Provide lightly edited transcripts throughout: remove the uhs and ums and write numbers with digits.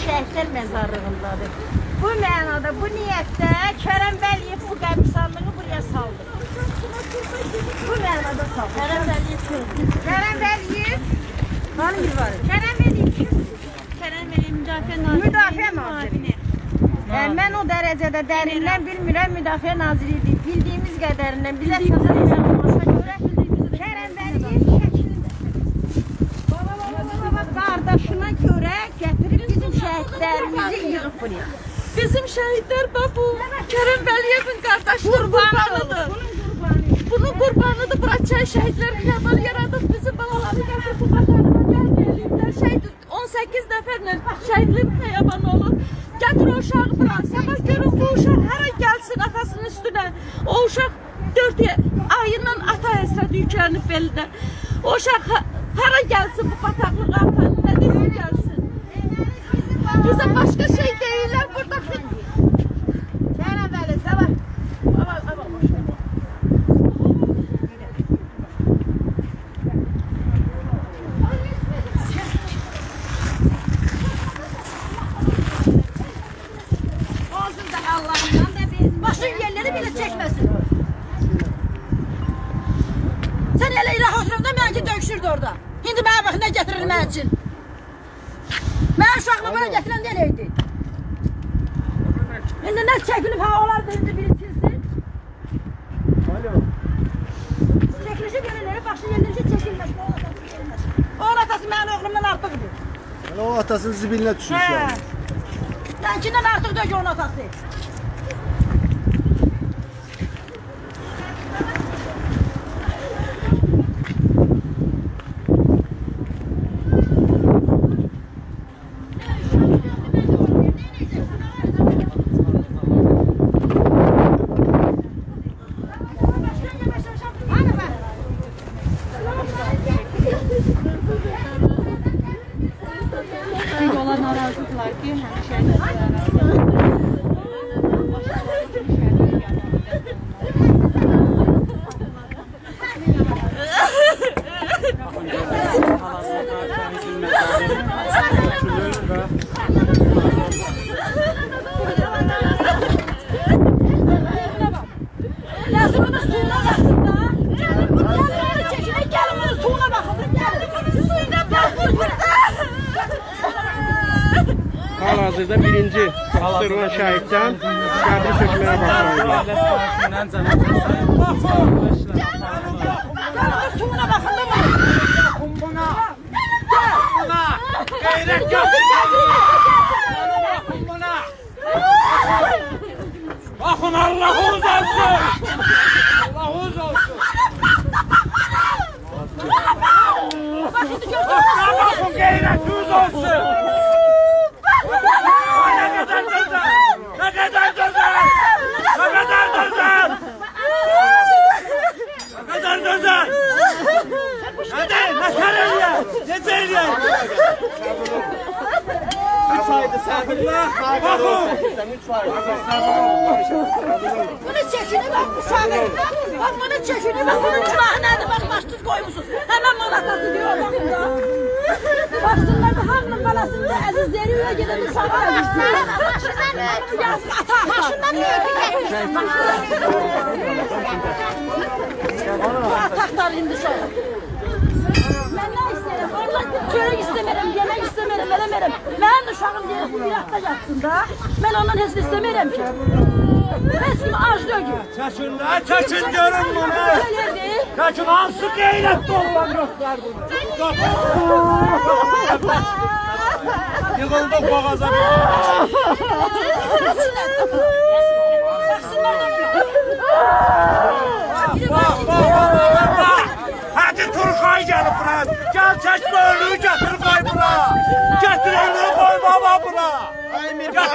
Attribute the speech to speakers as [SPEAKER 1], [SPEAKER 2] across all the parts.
[SPEAKER 1] şəhidlər məzarlığındadır. Bu mənada, bu niyyətdə Kərəm Vəliyev bu qəbirstanlığı buraya saldı. Bu mənada saldı. Kərəm Vəliyev hanı bir var? Kərəm Vəliyev Müdafiə Naziri. Mən o dərəcədə dərindən bilmirəm, Müdafiə Naziridir. Bildiyimiz qədərindən bizə satır insanlaşa görə Kərəm Vəliyev şəklində. Qardaşına görə gətirib bizim şəhidlərimizi yığıb buraya.
[SPEAKER 2] Bizim şəhidlər bu Kərəm Vəliyevin qardaşının qurbanıdır. Bunun qurbanıdır. Bırakçay şəhidlər xiyabanı yaradıb bizim balaları gətirib bu qatarına gəlməyəliyiblər. Şəhid 18 nəfərlə şəhidlik xiyabanı olur. Gətir o uşağı bırak. Sabah görün bu uşaq hara gəlsin atasının üstünə. O uşaq 4 ayından ata həsrəti yüklənib belində. O uşaq hara gəlsin bu bataqlıq ata, nə desin gəlsin. Bizə başqa şey deyirlər buradakı.
[SPEAKER 1] Kərəm Vəliyev, sabah.
[SPEAKER 3] Başın yerleri bile çekmesin. Sen hele ilah oturumda mənki dövüşürdü orada. Şimdi bana bakın ne getirir mən için. Mən uşaqla bana getiren neleydi? Şimdi ne çekilip ha olar da şimdi biri silsin. Çekilişi gönülleri başın yerleri çekilmez. Oğul atası mənim oğlumdan artıqdır.
[SPEAKER 4] O atasının zibiline düşmüş yani.
[SPEAKER 3] Sənkindən artıq dök onun atası.
[SPEAKER 2] Olan narazıdırlar ki, həmişə
[SPEAKER 3] Yazımının suyuna baxın da. Yazımının çəkine gəlin bunun suyuna baxın. Suyuna baxın burada.
[SPEAKER 5] Hal-hazırda birinci Astırılan şəhiddən qəbri sökməyə başlanılır.
[SPEAKER 3] Suyuna baxın da buna.
[SPEAKER 5] Qeyrət gözü Baxın Allah'ınız olsun. Allah'ınız olsun. Bakın qeyrətiniz olsun. Ne kadar dözer? Ne kadar dözer? Ne kadar dözer? Ne kadar dözer? Hadi neler eləyək? Necə eləyək? 3 aydır səbirlə. Baxın. 3 aydır.
[SPEAKER 3] Bunu çəkini bak uşağı. Bak bunu çəkini bak. Bunun günahı nədir? Bak başsız koymuşsunuz. Hemen manatası diyor bakın da. Baksınlar da hamının balasında əziz deriyor giden uşağı əzizdir. Yazık ata. Başından ataklar indi uşağı. Ben ne isterim? Allah çörek istemerim, yemek istemerim, veremerim. Ben uşağım diye bir hafta yatsın da. Ben ondan heç istemerim ki. Resmi aç dögü.
[SPEAKER 5] Çəkin də, çəkin görün bunu. Çəkin hansı qeyrətli olan göstər bunu. Yığıldı boğaza bir. Hadi Turqay gəlib bura. Gəl çəkmə ölüyü gətir qoy bura. Gətir ölüyü qoy baba bura.
[SPEAKER 4] Ay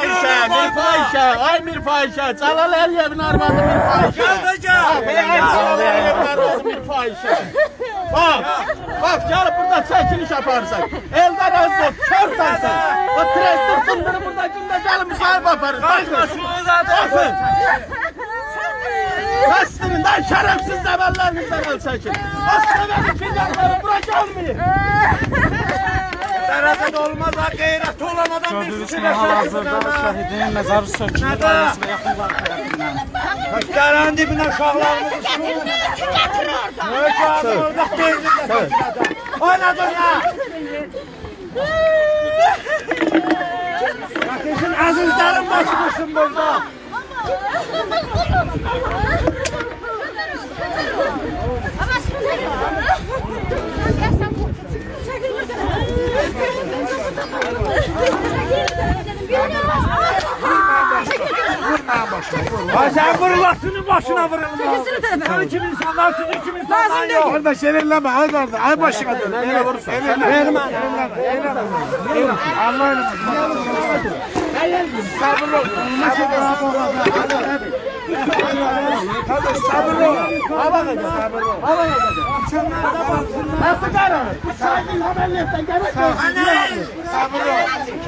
[SPEAKER 4] Mir fahişə, Cəlal Əliyevin arvadı Mir fahişə.
[SPEAKER 5] Gəl də gəl.
[SPEAKER 4] Cəlal Əliyevin arvadı Mir fahişə. Bak gəlib burada çəkiliş yaparsan. Eldar Özür, körsən sən. O trestir fındırı burada gündə gəlib müsahibə aparır.
[SPEAKER 5] Qaçmasını zaten.
[SPEAKER 4] Bəstirindən şərəfsiz zəvəllərinizdən əl çəkin. Aslında mənim filyarları bura gəlməyin.
[SPEAKER 5] Dərəcədə olmaz ha, qeyrəti olan adam bir
[SPEAKER 4] Gördüyünüz kimi hal-hazırda şəhidin məzarı sökülür, ailesi və yaxınları tərəfindən.
[SPEAKER 5] Dərənin dibinə uşaqlarımızı orada deyildir. Oynadır ya. Yakışın əzizlərin başımısın burada. Ay sen vururlasını başına vurun. Sen kim insanlarsın, kim insanlar yok.
[SPEAKER 4] Kardeş elinleme, ay kardeş, ay başına dön. Eline vurursun. Elinleme. Allah'ın sabırlı ol. Kardeş sabırlı ol. Hava kadar sabırlı ol. Hava kadar. Nasıl karar? Sakin haberlerden gerek yok. Sabırlı ol.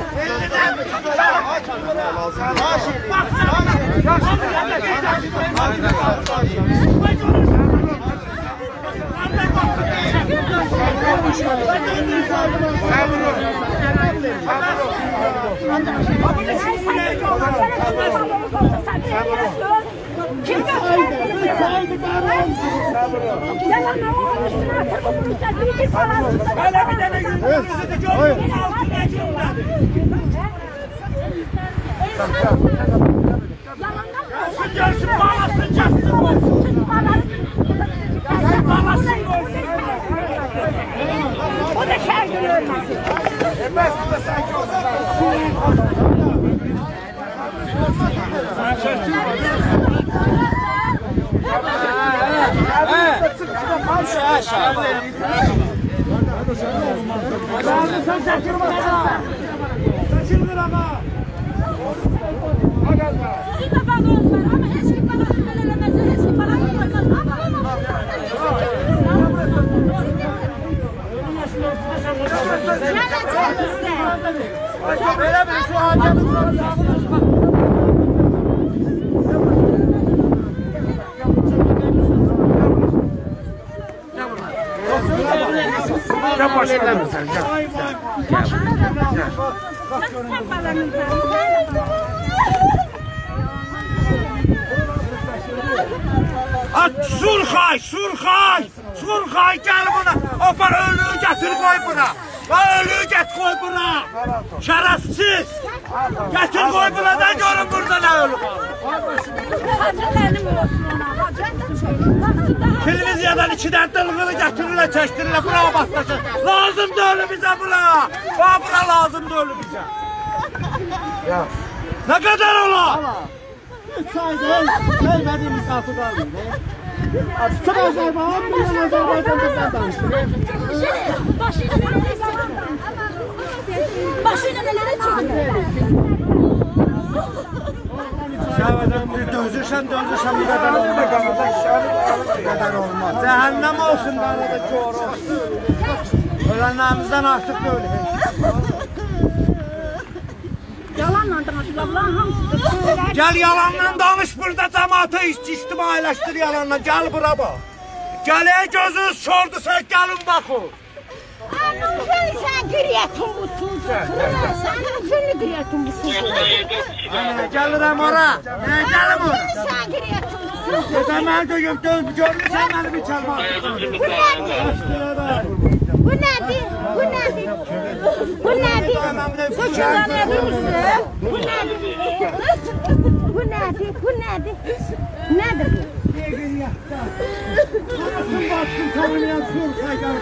[SPEAKER 3] O da şehir ölmesin.
[SPEAKER 5] Surxay gel buna. Opar ölüyü getir koy buna. Ölüyü getir koy buna. Şerefsiz. Getir koy buna da görün burada ne ölü var. Televiziyadan içinden dılgını getirirler, çeştirirler. Buna bastırsın. Lazım da ölü bize buna. Buna lazım da ölü bize. Ne kadar ola?
[SPEAKER 4] 3 aydır sevmediğim misafir vardı. Çok Azerbaycan, milyon Azerbaycan'da sen danıştın.
[SPEAKER 3] Başıyla nelere çekiyor?
[SPEAKER 5] Dözürsen bir kadar olur da kanada bir kadar olmaz. Cehennem olsun kanada çoğru. Ölenlerimizden artık böyle.
[SPEAKER 3] Yalanla danışır, Allah'ın hamısı.
[SPEAKER 5] Gel yalanla danış burada cemaatı ictimailəşdir yalanla. Gel bura bak. Gel gözünüz sordu sen gelin bakın.
[SPEAKER 1] Sen güriyetun musun? Sen seni güriyetun musun?
[SPEAKER 5] Gelirim ora. Gelim ora.
[SPEAKER 1] Sen güriyetun musun?
[SPEAKER 5] Deməli görmüsən məni bir çalma.
[SPEAKER 1] Bu nedir? Bu nedir? Bu nedir? Bu nedir? Bu nedir? Bu nedir? Nedir bu?
[SPEAKER 5] Baktım tanımayan Surxay gəlib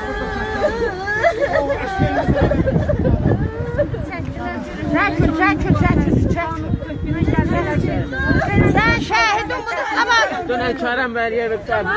[SPEAKER 1] Sen şahidin budur ama
[SPEAKER 4] Dönən Kərəm Vəliyev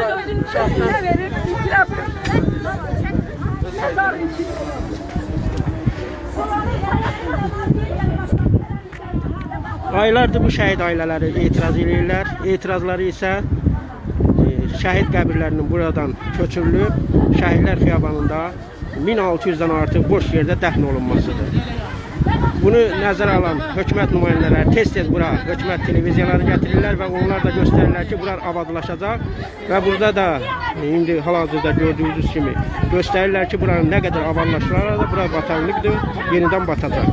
[SPEAKER 4] aylardır bu şəhid ailələri etiraz edirlər. Etirazları isə şəhid qəbirlərinin buradan köçürülüb, şəhidlər xiyabanında 1600-dən artıq boş yerdə dəfn olunmasıdır.
[SPEAKER 6] Bunu nəzərə alan hökumət nümayəndələri tez-tez bura hökumət televiziyaları gətirirlər və onlar da göstərirlər ki, bunlar abadlaşacaq və burada da indi hal-hazırda gördüyünüz kimi göstərirlər ki, buranın nə qədər abadlaşırlar da bura bataqlıqdır, yenidən batacaq.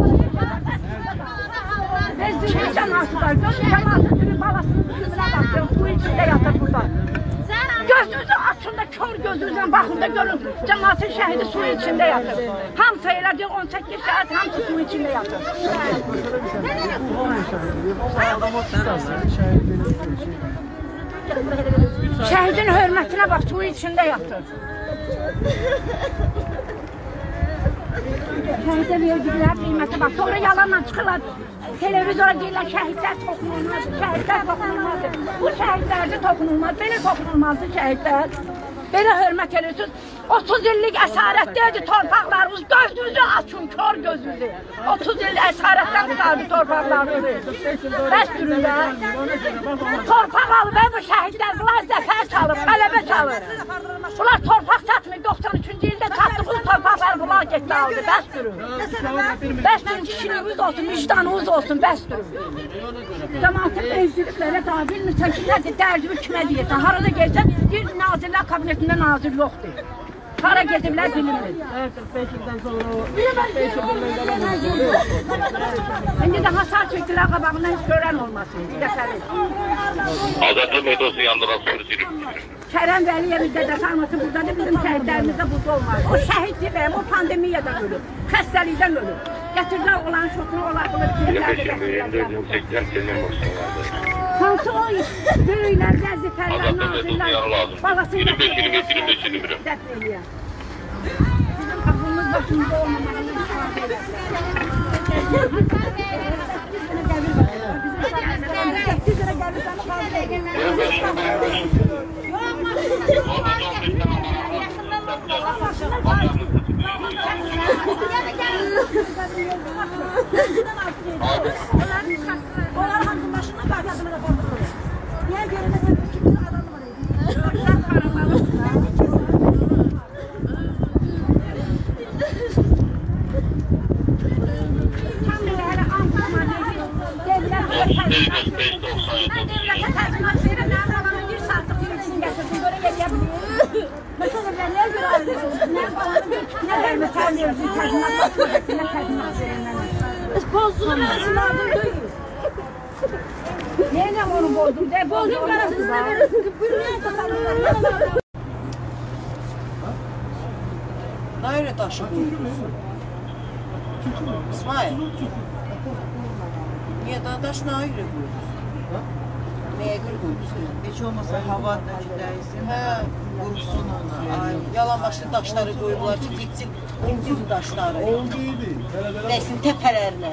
[SPEAKER 3] Gözünüzü açın da kör gözünüzden bakın da görün. Cemaatin şehidi su içinde yatır. Hamısı elə diyor 18 saat hamısı su içinde yatır. Şehidin hürmetine bak su içinde yatır. Şehide verdiler kıymeti bak. Sonra yalanla çıkırlar. Televizyona deyirlər şəhidlər toxunulmaz, şəhidlər toxunulmaz. Bu şəhidlərdə toxunulmaz, belə toxunulmazdı şəhidlər. Belə hörmət edirsiniz. 30 illik əsarətdəydi torpaqlarımız, gözünüzü açın, kör gözünüzü. 30 il əsarətdən tutardı torpaqlarımızı. Bəs dururlar. Torpaq alıb bu şəhidlər, bunlar zəfər çalıb, qələbə çalıb. Bunlar torpaq satmıyor, 93-cü ildə çatdığımız torpaqlar bunlar getdi aldı, bəs durun. Bəs durun, kişiliğimiz olsun, vicdanımız olsun, bəs durun. Cəmaatı bezdiriblərə daha bilmirsən ki, nədir, dərzimi kimə deyirsən, harada gəlsən, bir nazirlər kabinetində nazir yoxdur. Hara gediblər bilinmir. İndi də hasar çəkdilər qabağından heç görən olmasın.
[SPEAKER 5] Azadlıq metrosu yandıran soru sürüb.
[SPEAKER 3] Kərəm Vəliyevin dədəsi anası buradadır, bizim şəhidlərimiz də burada olmaz. O şəhiddir və o pandemiyadan ölür, xəstəlikdən ölür. Gətirdilər olan şokunu, onlar bunu bitirlər. Hansı o böyüklər, vəzifələr, nazirlər, balasını dəfn eləyər. Bizim axımız başımızda olmamalı. Onlar hamısının başında qaydasını da qaldırır. Niyə görünəsən ki, bir adam var idi. Bozdum lazım değil. Niye onu bozdum? Bozdum karasını verirsin.
[SPEAKER 7] Ne öyle taşı koyuyorsun? İsmail. Niye daha taş ne öyle koyuyorsun? Neye göre koyuyorsun? Hiç olmasa hava değilsin. He, vursun ona. Yalan başlı taşları koyuyorlar ki gitsin. İncil taşları. Değsin tepelerine.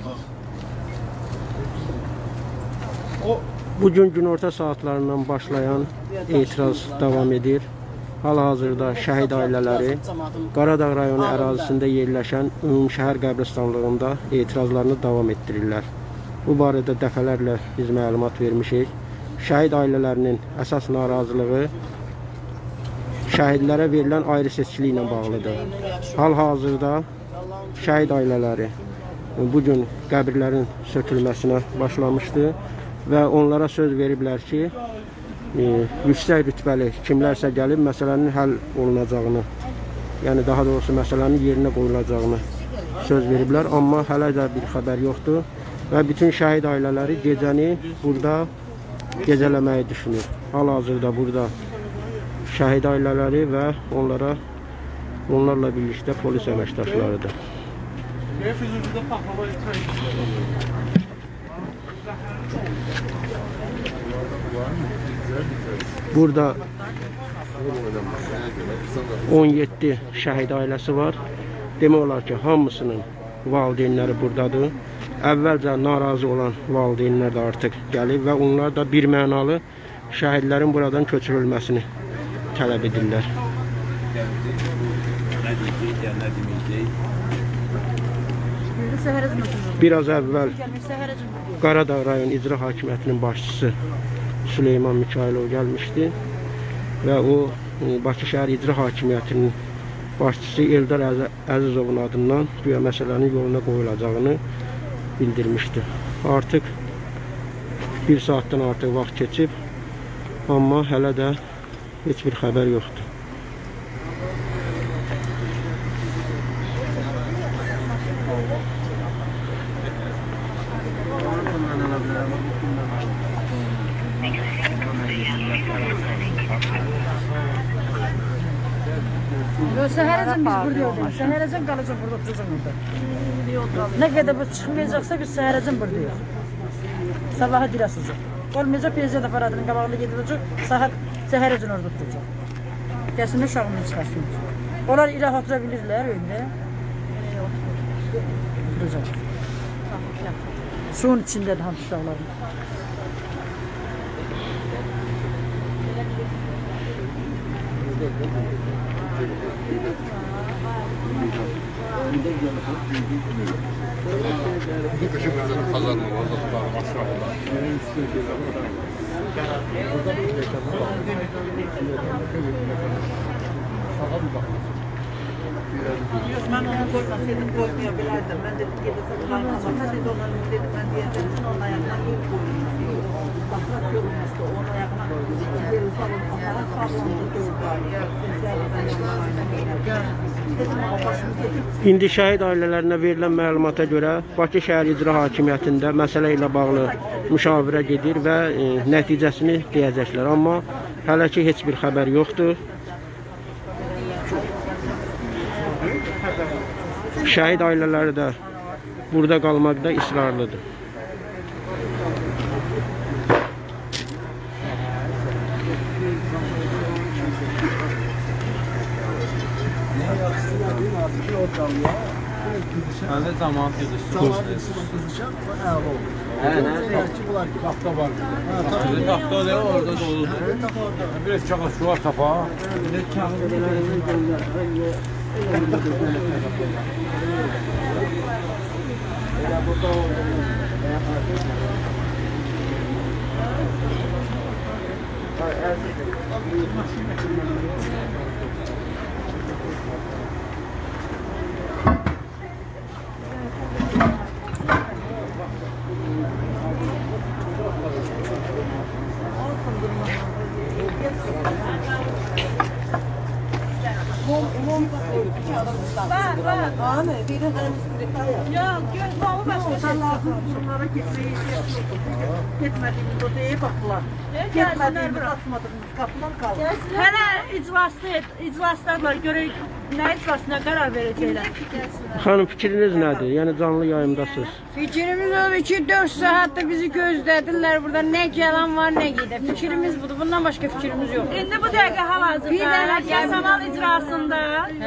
[SPEAKER 6] Bugün günorta saatlarından başlayan etiraz davam edir. Hal-hazırda şəhid ailələri Qaradağ rayonu ərazisində yerləşən Ümumşəhər qəbristanlığında etirazlarını davam etdirirlər. Bu barədə dəfələrlə biz məlumat vermişik. Şəhid ailələrinin əsas narazılığı şəhidlərə verilən ayrı seçkilik ilə bağlıdır. Hal-hazırda şəhid ailələri bugün qəbirlərin sökülməsinə başlamışdı və onlara söz veriblər ki, yüksək rütbəli kimlərsə gəlib məsələnin həll olunacağını, yəni daha doğrusu məsələnin yerinə qoyulacağını söz veriblər, amma hələ də bir xəbər yoxdur və bütün şəhid ailələri gecəni burada gecələməyi düşünür. Hal-hazırda burada şəhid ailələri və onlarla birlikdə polis əməkdaşlarıdır. Burada 17 şəhid ailəsi var. Demək olar ki, hamısının valideynləri buradadır. Əvvəlcə narazı olan valideynlər də artıq gəlib və onlar da bir mənalı şəhidlərin buradan köçürülməsini tələb edirlər. Biraz əvvəl Qaradağ rayon icra hakimiyyətinin başçısı Süleyman Mikailov gəlmişdi və o Bakı şəhər icra hakimiyyətinin başçısı Eldar Əzizovun adından güya məsələnin yoluna qoyulacağını bildirmişdi. Artıq 1 saatdan artıq vaxt keçib, amma hələ də heç bir xəbər yoxdur.
[SPEAKER 3] Səhərəcən biz buradayıq. Səhərəcən qalacaq burada oturacaq orada. Nə qədər bu çıxmayacaqsa biz səhərəcən buradayıq. Sabaha girəsiniz. Olmayacaq prezident aparatının qabağında gediləcək. Saat səhərəcən orada oturacaq. Gəlsin uşağımızı çıxarsın. Onlar ilə otura bilirlər öyle. Oturacaq. Suyun içindədir hamı uşaqlarımız.
[SPEAKER 7] Ben onu koymasaydım koymaya bilərdim. Ben dedim ki, kalkamam. Dedi ona dedim ben diyeceğim. Onun ayağına yol koyuyor. Bakrak görünmezdi. Onun ayağına geri salın. Aparat parçalı
[SPEAKER 6] İndi şəhid ailələrinə verilən məlumata görə Bakı şəhər icra hakimiyyətində məsələ ilə bağlı müşavirə gedir və nəticəsini deyəcəklər. Amma hələ ki heç bir xəbər yoxdur. Şəhid ailələri də burada qalmaqda israrlıdır.
[SPEAKER 4] Hələ zaman qızışacaq. Taxta var. Taxta da orada doludur. Biraz kağız şu var tapa.
[SPEAKER 3] Yok, göz bağı başlayacaq. Bunlara getmədiyimiz o deyib baxdılar. Getmədiyimiz atmadığımız qapıdan qaldı.
[SPEAKER 2] Hələ iclaslarla görək nə iclasına qərar verəcəklər.
[SPEAKER 6] Xanım, fikriniz nədir? Yəni canlı yayımdasınız.
[SPEAKER 1] Fikrimiz odur ki 4 saatdir bizi gözlədirlər burada. Nə gələn var, nə gedir. Fikrimiz budur. Bundan başqa fikrimiz yox.
[SPEAKER 2] İndi bu dəqiqə hal-hazırda yasamal icrasında,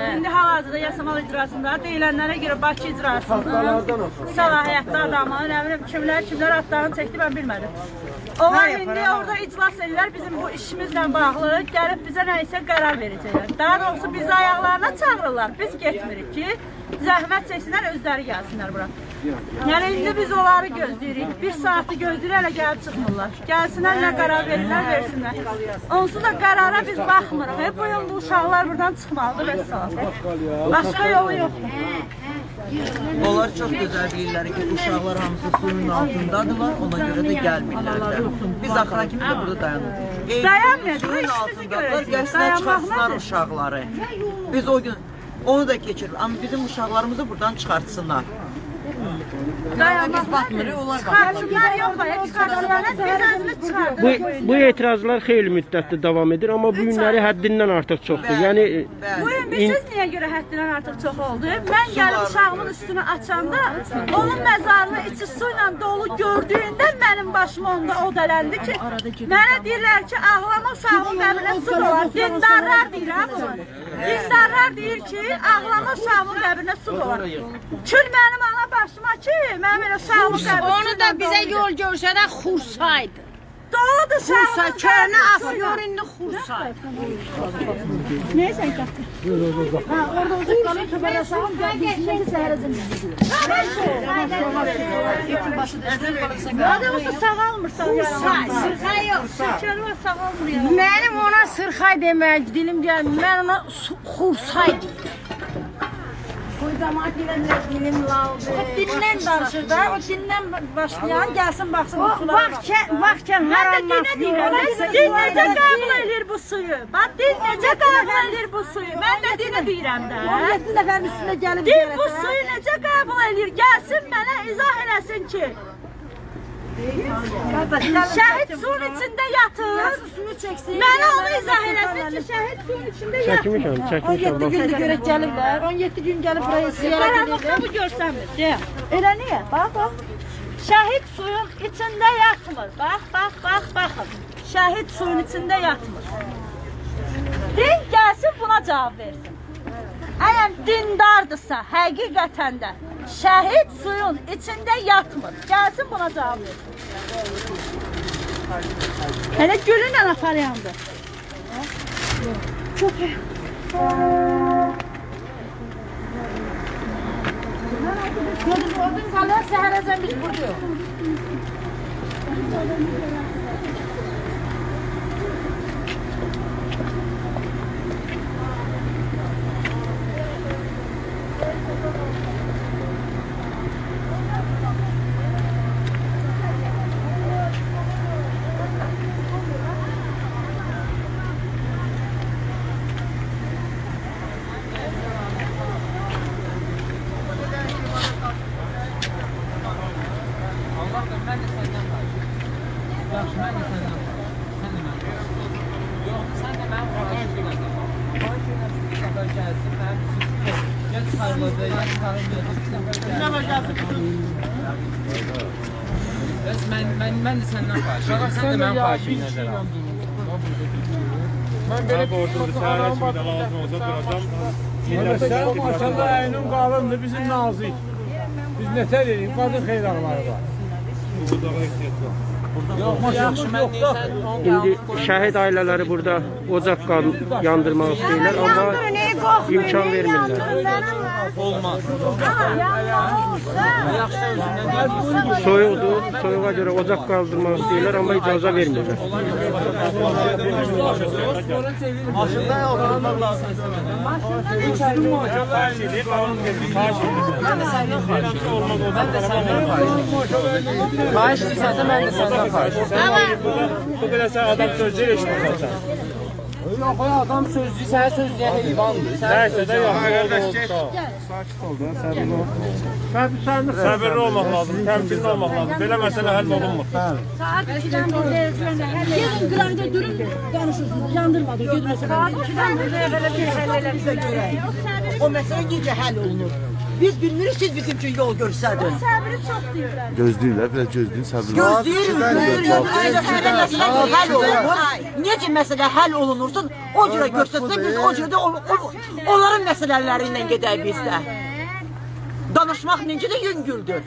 [SPEAKER 2] deyilənlərə görə Bakı icrasında səlahiyyətli adamlar, nə bilim kimlər adlarını çəkdi mən bilmədim. Onlar indi orada iclas edirlər, bizim bu işimizlə bağlı gəlib bizə nə isə qərar verəcəklər. Daha doğrusu bizi ayaqlarına çağırırlar, biz getmirik ki, zəhmət çəksinlər, özləri gəlsinlər bura. Yəni indi biz onları gözləyirik, 1 saatı gözləyirik, hələ gəlib çıxmırlar. Gəlsinlər, nə qərar verirlər, versinlər. Onsuz da qərara biz baxmırıq, bu yıl bu uşaqlar buradan çıxmalıdır və saat. Başqa yolu yoxdur.
[SPEAKER 7] Onlar çok güzel bilirler ki uşaqlar hamısı suyun altındadırlar, ona göre de gelmirler. Biz axıra kimi de burada dayanırıq.
[SPEAKER 2] Dayanmıyoruz,
[SPEAKER 7] Suyun
[SPEAKER 2] işimizi
[SPEAKER 7] altındadılar,
[SPEAKER 2] görəcəyik.
[SPEAKER 7] gəlsinlər çıxartsınlar uşaqları. Biz o gün onu da keçiririk, amma bizim uşaqlarımızı buradan çıxartsınlar. Biz baxmırıq, onlar
[SPEAKER 2] Çıxartsınlar yox, çıxartsınlar, biz özümüz çıxardıq.
[SPEAKER 6] Bu etirazlar xeyli müddətdir davam edir, amma bu günləri həddindən artıq çoxdur. Yəni
[SPEAKER 2] Bu gün bilirsiniz niyə görə həddindən artıq çox oldu? Mən gəlib uşağımın üstünü açanda, onun məzarını içi su ilə dolu gördüyündə mənim başım onda o dələndi ki, mənə deyirlər ki, ağlama uşağımın qəbrinə su dolar. Dindarlar deyir ha bunu. Dindarlar deyir ki, ağlama uşağımın qəbrinə su dolar. Kül mənim ana başıma ki, mənim elə uşağımın qəbrinə
[SPEAKER 1] Onu da bizə yol görsədə xursaydı.
[SPEAKER 2] doludur uşağımın
[SPEAKER 1] Xursa, körünə afıyor indi xursaydı.
[SPEAKER 2] Neyse qatdı. Ha, orada olacaq qalın kəbərə sağım, gəlmişindəki səhərəcən bizi Adamı sağalmırsan
[SPEAKER 1] Sırxay yox.
[SPEAKER 2] Şəkəri sağalmır ya.
[SPEAKER 1] Mənim ona sırxay demək dilim gəlmir. Mən ona xursay deyirəm.
[SPEAKER 3] Dindən danışır da, o dindən başlayan gəlsin baxsın bu sulara.
[SPEAKER 1] Vaxtken haramlasın.
[SPEAKER 2] Din necə qəbul edir bu suyu? Bax, din necə qəbul edir bu suyu? Mən də dini deyirəm də.
[SPEAKER 3] 17 nəfərin üstünə gəlib
[SPEAKER 2] Din bu suyu necə qəbul edir? Gəlsin mənə izah eləsin ki. Şəhid suyun içində yatır. Mənə onu izah eləsin ki, şəhid suyun içində yatır.
[SPEAKER 6] Çəkmişəm.
[SPEAKER 3] 17 gündür görək gəliblər. 17 gün gəlib buraya ziyarət
[SPEAKER 2] Qaranlıqda bu görsənmir.
[SPEAKER 3] Elə niyə? Bax.
[SPEAKER 2] Şəhid suyun içində yatmır. Baxın. Şəhid suyun içində yatmır. Din gəlsin buna cavab versin. Əgər dindardırsa, həqiqətən də şəhid suyun içində yatmır. Gəlsin buna cavab versin. Hələ gülünlə aparyandı. Çok iyi.
[SPEAKER 3] Gördün qalır, səhərəcən biz buradayıq.
[SPEAKER 8] Mən də səndən xahişim. Sən də mənim xahişim nəzərə al.
[SPEAKER 5] Mən belə borcumda səhərə kimi də lazım olsa duracam. Sən maşallah əynin qalındır, bizim nazik. Biz nətər edeyim, qadın xeyraqları var.
[SPEAKER 6] İndi şəhid ailələri burada ocaq yandırmaq istəyirlər, amma imkan vermirlər.
[SPEAKER 8] Olmaz.
[SPEAKER 6] Soyuqdur, soyuğa görə ocaq qaldırmaq istəyirlər, amma icazə vermirlər.
[SPEAKER 8] Maşında oturmaq lazım. Mən də səndən xahişim. Mən də səndən xahişim. Xahiş deyirsən, mən də səndən xahişim.
[SPEAKER 5] Bu belə sən adam sözcüyü eşitməsən.
[SPEAKER 8] Yox, adam sözcüyü, sənə sözcüyən heyvandır.
[SPEAKER 5] Nəysə də yox, qardaş get. Səbirli olmaq lazım, təmkinli olmaq lazım. Belə məsələ həll olunmur.
[SPEAKER 3] Gelin qıraqda durun, danışırsınız, yandırmadı.
[SPEAKER 7] O məsələ necə həll olunur? Biz bilmirik, siz bizim üçün yol göstərdin.
[SPEAKER 2] Səbri çox deyirlər.
[SPEAKER 9] Gözləyirlər, biraz gözləyin, səbirli.
[SPEAKER 7] Gözləyirik, həll olunur. Necə məsələ həll olunursun, o cürə göstərsə biz o cürə də onların məsələlərindən gedək biz də. Danışmaq necə də yüngüldür.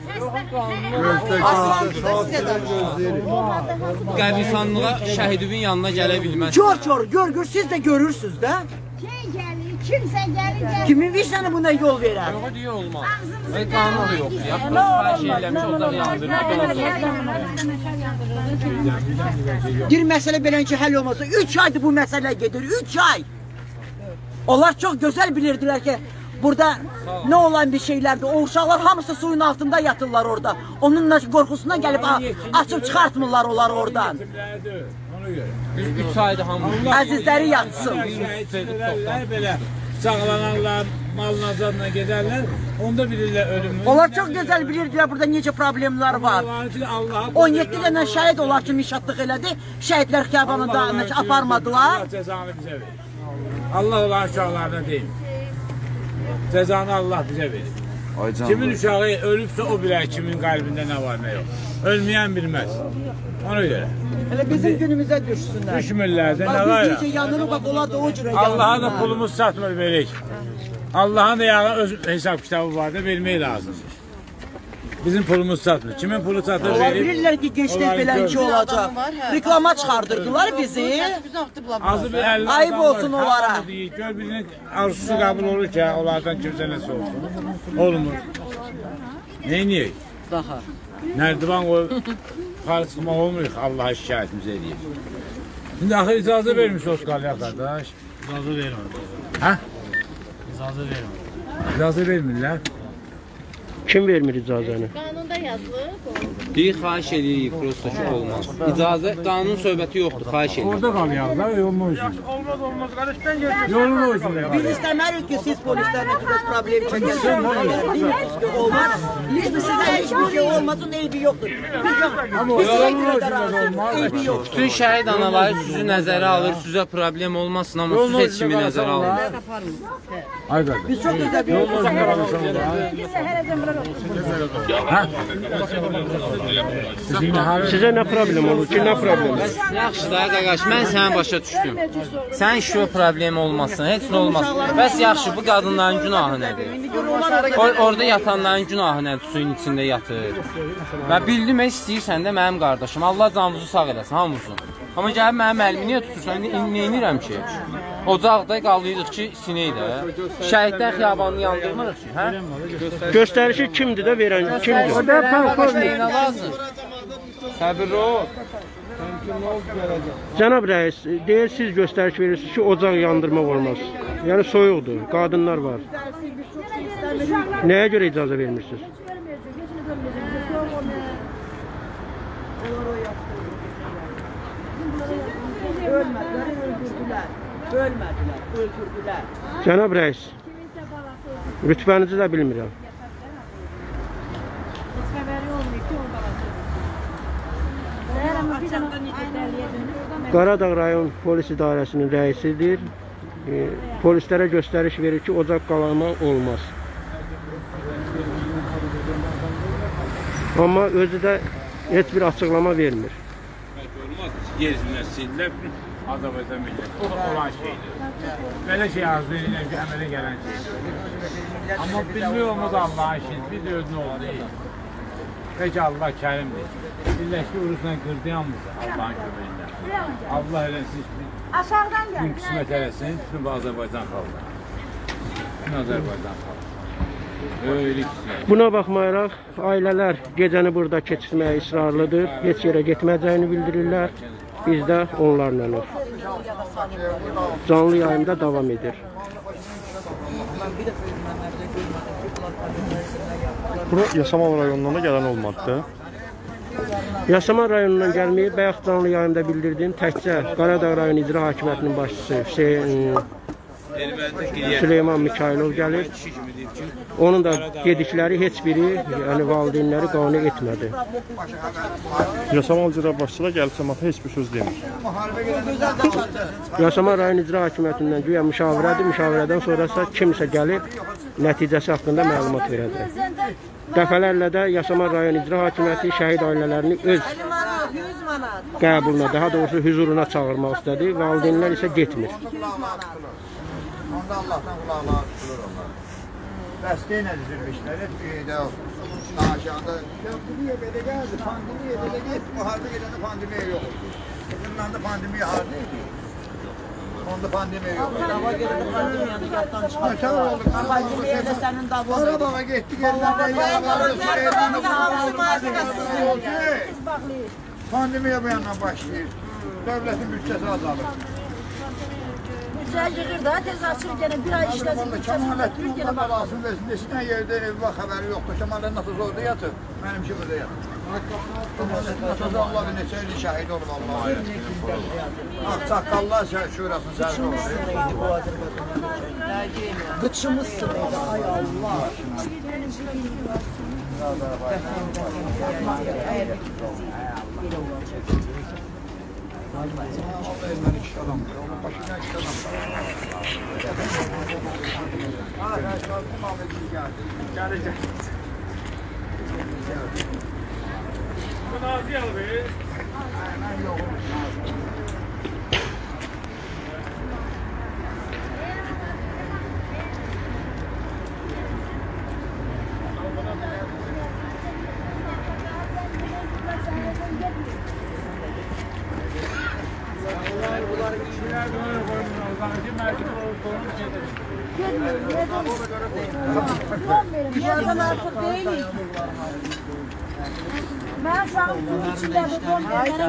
[SPEAKER 8] Qəbristanlığa şəhidin yanına gələ bilməz.
[SPEAKER 7] Gör, siz də görürsünüz də.
[SPEAKER 1] Kimsə gəlir.
[SPEAKER 7] Kimin vicdanı buna yol verər?
[SPEAKER 8] Yox, deyə olmaz. Qanun da yoxdur. Yapılır, hər şey eləmiş, ocaq yandırır.
[SPEAKER 7] Bir məsələ belənki həll olmasa, 3 aydır bu məsələ gedir, 3 ay. Onlar çox gözəl bilirdilər ki, burada nə olan bir şeylərdir. O uşaqlar hamısı suyun altında yatırlar orada. Onun qorxusuna gəlib açıb çıxartmırlar onları oradan.
[SPEAKER 8] Biz 3 aydır hamımız.
[SPEAKER 7] Əzizləri yatsın.
[SPEAKER 5] Belə sağlanarlar, mal nazarına gedərlər, onda bilirlər ölümü.
[SPEAKER 7] Onlar çox gözəl bilirdilər burada necə problemlər var. 17 dənə şəhid olar ki, müşatlıq elədi. Şəhidlər xiyabanında aparmadılar.
[SPEAKER 5] Cəzanı bizə verir. Allah olan uşaqlarına deyim. Cəzanı Allah bizə verir. Kimin uşağı ölübsə o bilər kimin qəlbində nə var, nə yox. Ölməyən bilməz. Ona görə.
[SPEAKER 7] Elə bizim günümüzə düşsünlər.
[SPEAKER 5] Düşmürlər də, nə var ya?
[SPEAKER 7] Biz necə yanırıq, bax, onlar da o cürə yanırıq.
[SPEAKER 5] Allah'a da pulumuz satmır, verək. Allah'ın da yağı öz hesab kitabı var da vermək lazımdır. Bizim pulumuz satmır. Kimin pulu satır
[SPEAKER 7] Onlar
[SPEAKER 5] verib?
[SPEAKER 7] bilirlər ki, gençlik belənki olacaq. Reklama çıxardırdılar bizi.
[SPEAKER 5] Azı bir 50
[SPEAKER 7] Ayıb olsun onlara.
[SPEAKER 5] Gör bizim arzusu qəbul olur ki, onlardan kimsə nəsə olsun. Olmur. Neyniyək?
[SPEAKER 7] Daha.
[SPEAKER 5] Nərdivan qoyub yuxarı çıxmaq olmuyor, Allah'a şikayətimiz edəyik. Şimdi axı icazə vermiş Oscar'ya qardaş. İcazə vermir. Hə? İcazə vermir. İcazə vermirlər.
[SPEAKER 6] Kim vermir icazəni?
[SPEAKER 1] Qanunda yazılıb.
[SPEAKER 8] Bir xahiş edirik, prosto ki olmaz. İcazə, qanun söhbəti yoxdur, xahiş edirik.
[SPEAKER 5] Orada qalıyaq da, yolun o üçün.
[SPEAKER 4] Olmaz qardaş, ben geldim.
[SPEAKER 5] Yolun o üçün.
[SPEAKER 7] Biz istəmərik ki, siz polislərlə biraz problem çəkəsiniz. Olmaz. Biz sizə hiçbir şey olmasın, eybi yoxdur.
[SPEAKER 5] Amma yolun o üçün olmaz.
[SPEAKER 8] Bütün şəhid anaları sizi nəzərə alır, sizə problem olmasın, amma siz heç kimi nəzərə alır.
[SPEAKER 5] Ay qardaş.
[SPEAKER 7] Biz çox gözəl bir
[SPEAKER 5] Yolun o üçün qalırsan.
[SPEAKER 6] Sizə nə problem olur ki, nə problem?
[SPEAKER 8] Yaxşı da, qaqaş, mən səni başa düşdüm. Sən işə problem olmasın, heç nə olmasın. Bəs yaxşı, bu qadınların günahı nədir? Orada yatanların günahı nədir, suyun içində yatır? Və bildim, istəyirsən də mənim qardaşım. Allah canınızı sağ eləsin, hamımızın. Amma gəlib mənim əlimi niyə tutursan, neynirəm ki? Ocaqda qalıyırıq ki, sinək də. Şəhiddən xiyabanını yandırmırıq ki, hə?
[SPEAKER 6] Göstərişi kimdir də verən? Kimdir?
[SPEAKER 8] O da polkovnik. Səbirli ol.
[SPEAKER 6] Cənab rəis, deyir siz göstəriş verirsiniz ki, ocaq yandırmaq olmaz. Yəni soyuqdur, qadınlar var. Nəyə görə icazə vermirsiniz?
[SPEAKER 7] Ölmədilər, öldürdülər.
[SPEAKER 6] Cənab rəis, rütbənizi də bilmirəm. Qaradağ rayon polis idarəsinin rəisidir. Polislərə göstəriş verir ki, ocaq qalamaq olmaz. Amma özü də heç bir açıqlama vermir.
[SPEAKER 5] Yerindən sillər, Azərbaycan milləti olan şeydir. Belə şey arzu edirlər ki, əmələ gələn şeydir. Amma bilmək olmaz Allah'ın işini, biz özünü oldu. Peki Allah kərimdir. Birləşki Urusla qırdıyanmız Allah'ın köməyində. Allah eləsin, gün qismət eləsin, bütün Azərbaycan xalqı. Bütün Azərbaycan xalqı.
[SPEAKER 6] Buna baxmayaraq, ailələr gecəni burada keçirməyə israrlıdır, heç yerə getməyəcəyini bildirirlər. Biz də onlarlanıq. Canlı yayımda davam edir.
[SPEAKER 9] Bura Yasamal rayonundan da gələn olmadı.
[SPEAKER 6] Yasamal rayonundan gəlməyib, bayaq canlı yayımda bildirdim. Təkcə Qaradağ rayon icra hakimiyyətinin başçısı Süleyman Mikailov gəlir. Onun da dedikləri heç biri, yəni valideynləri qane etmədi.
[SPEAKER 9] Yasamal icra başçılar gəlib cəmaata heç bir söz demir.
[SPEAKER 6] Yasamal rayon icra hakimiyyətindən güya müşavirədir. Müşavirədən sonrasa kimsə gəlib nəticəsi haqqında məlumat verəcək. Dəfələrlə də Yasamal rayon icra hakimiyyəti şəhid ailələrini öz qəbuluna, daha doğrusu huzuruna çağırmaq istədi. Valideynlər isə getmir.
[SPEAKER 10] Onda Allah'tan kulağına tutulur onlar. Dəstəylə düzülmüşlər, hep bir yerdə aşağıda. Pandemiya belə gəldi, pandemiya belə getdi. Bu harda gedəndə pandemiya yoxdur. Bundan da pandemiya harda idi? Onda pandemiya yoxdur.
[SPEAKER 7] Dava gedəndə pandemiyanı yaddan çıxartdılar.
[SPEAKER 10] Nətər oldu?
[SPEAKER 7] Pandemiya da sənin davan.
[SPEAKER 10] Qarabağa getdik, pandemiya bu yandan başlayır. Dövlətin bütçəsi azalır.
[SPEAKER 3] Güzel yığır da tez açır gene bir ay işləsin.
[SPEAKER 10] Kemalettin ondan belasını versin. Neşidən yerdə ev var, xəbəri yoxdur. Kemalettin atası orada yatır. Mənim ki burada yatır. Kemalettin atası Allah'ı neçə ildir şəhid olub Allah'a. Ağsaqqallar şurasını sərq olur.
[SPEAKER 7] Qıçımız sıraydı, ay Allah.
[SPEAKER 10] Allah elməni kişi adamdır. Onun başına kişi adamdır.
[SPEAKER 5] Bu nazi alır.
[SPEAKER 10] Mən yoxum.
[SPEAKER 3] Dışarıdan artık değiliz. Ben şu an suyun içinde bu donmuyor.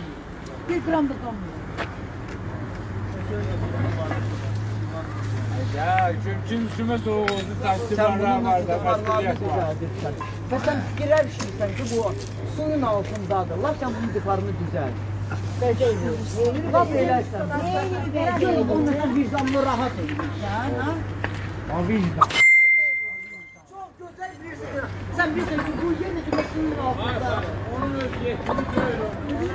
[SPEAKER 3] Bir gram da donmuyor.
[SPEAKER 5] Ya kimsime soğuk oldu, taksibarlar var da məsuliyyət var.
[SPEAKER 7] Və sən fikirləşirsən ki, bu suyun altındadır. Sən bunun difarını düzəl. Laf eləsən. Bunun vicdanını rahat edirsən.
[SPEAKER 5] Vicdan.
[SPEAKER 7] Çox gözəl bilirsən. Sən bilirsən ki, bu yer necə suyun altında.
[SPEAKER 5] Onun öz yetini görür.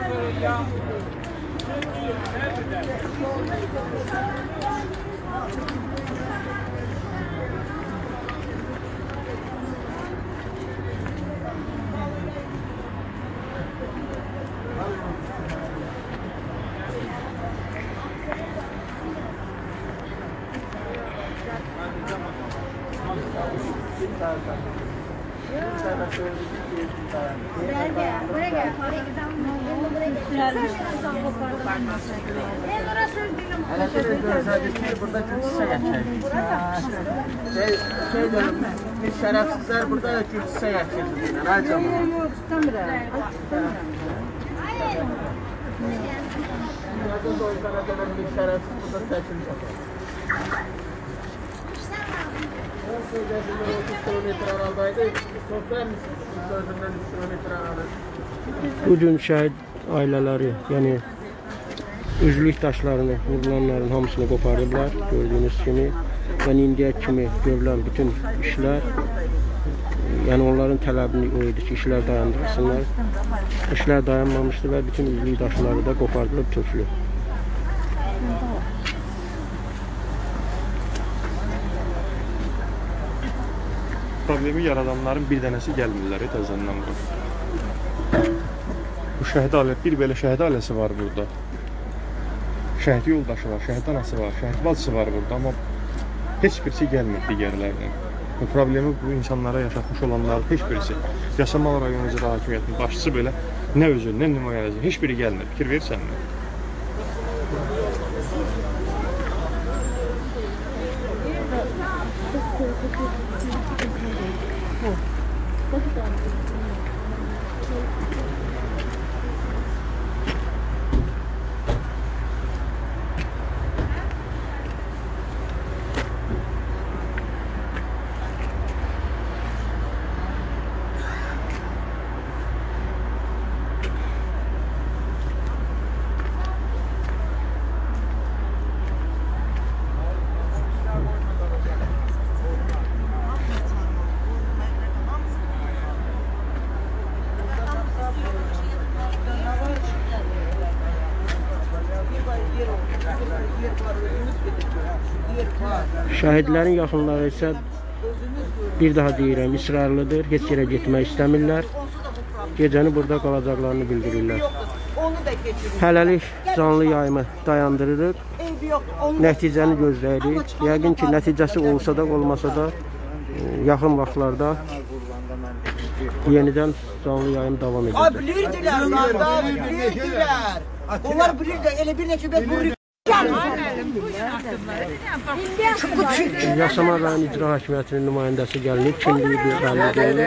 [SPEAKER 6] Burada Gülçisə gətirir. Bir şərəfsizlər burada Gülçisə gətirir.
[SPEAKER 1] Yox, istəmirəm.
[SPEAKER 6] Bir şərəfsiz burada çəkilir. 30 kilometr araldaydı. Soflar mısınız? Sözündən 3 kilometr aralı. Bugün şəhid ailələri, yəni üzvlük daşlarını, vurulanların hamısını qopardılar, gördüyünüz kimi. Və indiyə kimi görülən bütün işlər, yəni onların tələbini o idi ki, işlər dayandırılsınlar. İşlər dayanmamışdı və bütün üzvlük daşları da qopardılıb tökülür.
[SPEAKER 9] Problemi yaradanların bir dənəsi gəlmirlər təzəndən bu. Bu şəhid ailə, bir belə şəhid ailəsi var burada. Şəhid yoldaşı var, şəhid anası var, şəhid bacısı var burada, amma heç birisi gəlmir digərlərinin. Bu problemi bu insanlara yaşatmış olanlar heç birisi. Yasamal rayon icra hakimiyyətinin başçısı belə nə özü, nə nümayəndəsi, heç biri gəlmir. Fikir verirsənmi?
[SPEAKER 6] Şəhidlərin yaxınları isə bir daha deyirəm, israrlıdır, heç yerə getmək istəmirlər. Gecəni burada qalacaqlarını bildirirlər. Hələlik canlı yayımı dayandırırıq. Nəticəni gözləyirik. Yəqin ki, nəticəsi olsa da, olmasa da yaxın vaxtlarda yenidən canlı yayım davam edəcək.
[SPEAKER 7] Bilirdilər, bilirdilər. Onlar bilirlər, elə bir neçə bət bu
[SPEAKER 6] Yasamal rayon icra hakimiyyətinin nümayəndəsi gəlinib, kimliyi bəlli deyil.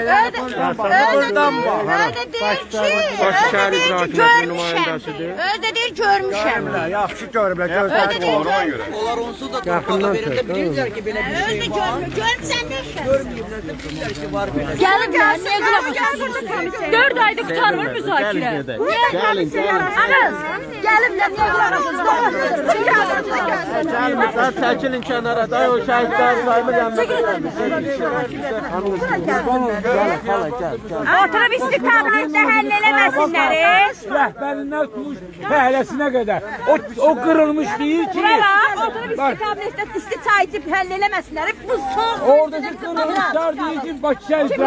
[SPEAKER 6] Baş şəhər icra hakimiyyətinin nümayəndəsidir.
[SPEAKER 3] Özdə deyir, görmüşəm.
[SPEAKER 10] Yaxşı görüblər, gözləri var ona görə.
[SPEAKER 7] Onlar onsuz da torpaqda verəndə bilirlər ki, belə bir şey var.
[SPEAKER 3] Görmüşəm, nə işə?
[SPEAKER 7] Görməyiblər də bilirlər ki, var belə.
[SPEAKER 3] Gəlin, niyə qulaq 4 ayda qutarmır müzakirə. Gəlin. Gəlin, niyə qulaq
[SPEAKER 6] Gəlin, çəkilin kənara, day o şəhidlər sayımı
[SPEAKER 3] Oturub istiqamətdə həll eləməsinlər.
[SPEAKER 5] Rəhbərindən tutmuş fəhləsinə qədər. O qırılmış deyil ki.
[SPEAKER 3] Oturub istiqamətdə çay içib həll eləməsinlər. Bu soğuk.
[SPEAKER 5] Oradakı qırılmışlar deyil ki, Bakı şəhidlər.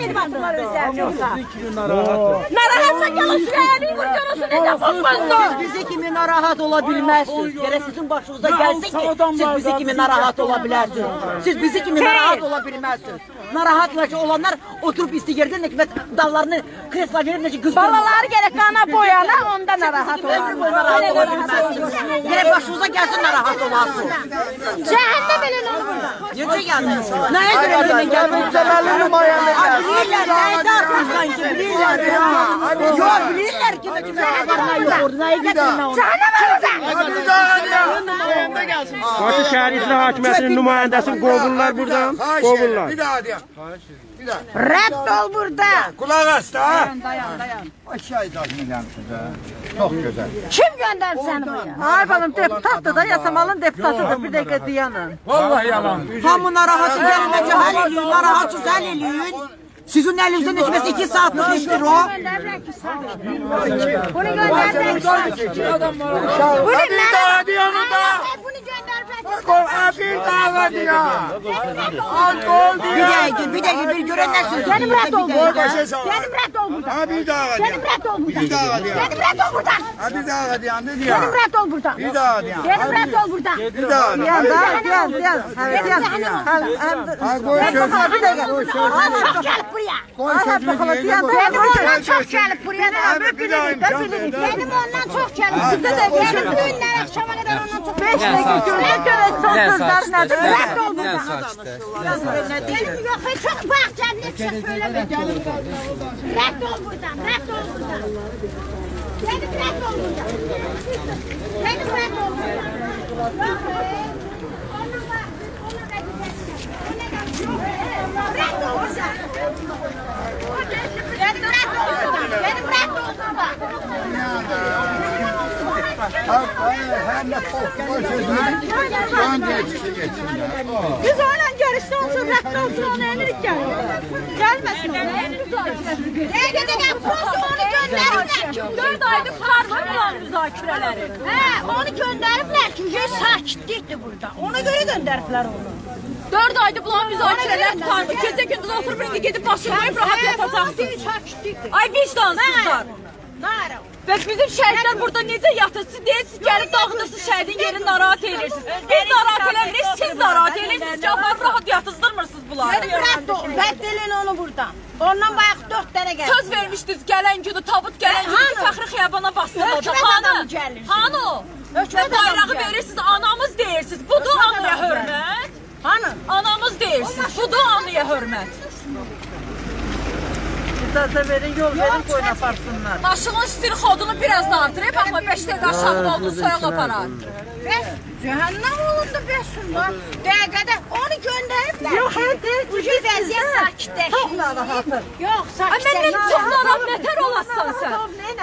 [SPEAKER 3] Narahatsa gəlişləri, bu görürsün necə baxmazdır.
[SPEAKER 7] Siz bizi kimi narahat ola bilməzsiniz. Gərək sizin başınıza gəlsin ki, siz bizi kimi narahat ola bilərsiniz. Siz bizi kimi narahat ola bilməzsiniz.
[SPEAKER 3] narahatlar ki olanlar oturup istigerden hükümet dallarını kresla verir ki kız
[SPEAKER 1] Balaları gerek kana boyana onda narahat olur.
[SPEAKER 3] Gerek başınıza gelsin narahat olasın.
[SPEAKER 1] Cehennem elin olur burada.
[SPEAKER 3] Necə gəldin? Nəyə görə mənə gəldin?
[SPEAKER 10] Mütəməlli nümayəndə
[SPEAKER 3] Bilirlər, nəyə darmışsan ki, bilirlər. Yox, bilirlər ki, nə yox orada, nəyə gətirmə onu?
[SPEAKER 6] Bakı şəhər İcra Hakimiyyətinin nümayəndəsini qovurlar buradan. Qovurlar.
[SPEAKER 10] Bir daha deyəm.
[SPEAKER 1] Rədd ol burada.
[SPEAKER 10] Kulaq as da. Dayan. Aşağı daşmayacağım sizə. Çox gözəl.
[SPEAKER 1] Kim gönderdi seni buraya?
[SPEAKER 2] Ay balım deputatdır da yasamalın deputatıdır bir dakika diyanın.
[SPEAKER 5] Vallahi yalan.
[SPEAKER 3] Hamı narahatı gəlməcə həll eləyin, narahatsız həll eləyin. Sizin elinizden hükümeti 2 saatlik iştir o.
[SPEAKER 1] Bunu gönderdi.
[SPEAKER 10] Bunu bir daha diyorum da.
[SPEAKER 1] Bunu gönderdi.
[SPEAKER 10] Bir daha diyor.
[SPEAKER 3] Bir dakika, bir görenlersin.
[SPEAKER 1] Benim rədd ol burada.
[SPEAKER 10] Benim
[SPEAKER 1] Benim rədd ol burada.
[SPEAKER 10] Ha bir daha diyor.
[SPEAKER 1] Benim rədd ol burada.
[SPEAKER 10] Bir daha diyor.
[SPEAKER 1] Benim rədd ol burada.
[SPEAKER 10] Ha bir daha diyor. Ne diyor?
[SPEAKER 1] Benim rədd ol burada.
[SPEAKER 10] Bir daha diyor.
[SPEAKER 1] Benim rədd ol burada.
[SPEAKER 10] Bir daha diyor. Ha koy sözünü.
[SPEAKER 1] Çok gelip buraya.
[SPEAKER 10] Koy sözünü.
[SPEAKER 1] Benim ondan çok gelip buraya.
[SPEAKER 10] Bir daha imkan verin.
[SPEAKER 1] Benim ondan çok gelip. Size de benim düğünler akşama kadar ondan çok. 5 Rədd ol burada. Benim yok hiç çok bak kendine bir şey söyleme. Rədd ol buradan. Rədd ol buradan. Benim rədd ol buradan. Benim rədd ol buradan. Yok ona bak. Ona da gideceksin. Rədd ol buradan. Benim rədd ol buradan. Benim rədd ol buradan.
[SPEAKER 10] Hem de koy sözünü.
[SPEAKER 1] Biz onunla görüştü olsun, rədd olsun, onu emirik gəlir. Gəlməsin onu. Dəqiqə gəl, prosto onu göndəriblər. 4 aydır sarmırlar müzakirələri. Onu göndəriblər ki, sakitlikdir burada. Ona görə göndəriblər onu.
[SPEAKER 2] 4 aydır bulan müzakirələr tutardı. Gecə gündüz oturmuş ki, gedib başlayıb rahat yatacaqsınız.
[SPEAKER 1] Sakitlikdir.
[SPEAKER 2] Ay vicdansızlar.
[SPEAKER 1] Nara.
[SPEAKER 2] Və bizim şəhidlər burada necə yatır? Siz deyirsiniz, gəlib dağıdırsınız, şəhidin yerini narahat edirsiniz. Biz narahat eləmirik, siz narahat edirsiniz ki, aparıb rahat yatızdırmırsınız bunları.
[SPEAKER 1] Rədd edin onu buradan. Ondan bayaq 4 dənə gəlir.
[SPEAKER 2] Söz vermişdiniz, gələn günü, tabut gələn günü Fəxri Xiyabana bastırılacaq. Hanı o? Və bayrağı verirsiniz, anamız deyirsiniz. Budur anıya hörmət.
[SPEAKER 1] Hanı?
[SPEAKER 2] Anamız deyirsiniz, budur anıya hörmət.
[SPEAKER 7] İcazə verin, yol verin, qoyun aparsınlar.
[SPEAKER 2] Maşının istir xodunu biraz da artırır. Baxma, 5 dəqiqə aşağıda olduğu soyaq aparar.
[SPEAKER 1] Bəs cəhənnəm olundu bəs onda. Dəqiqədə onu göndəriblər. Yox, bu vəziyyət sakitləşir. Çox narahatır. Yox, sakitləşir.
[SPEAKER 2] Məndən çox narahat nətər olasan sən?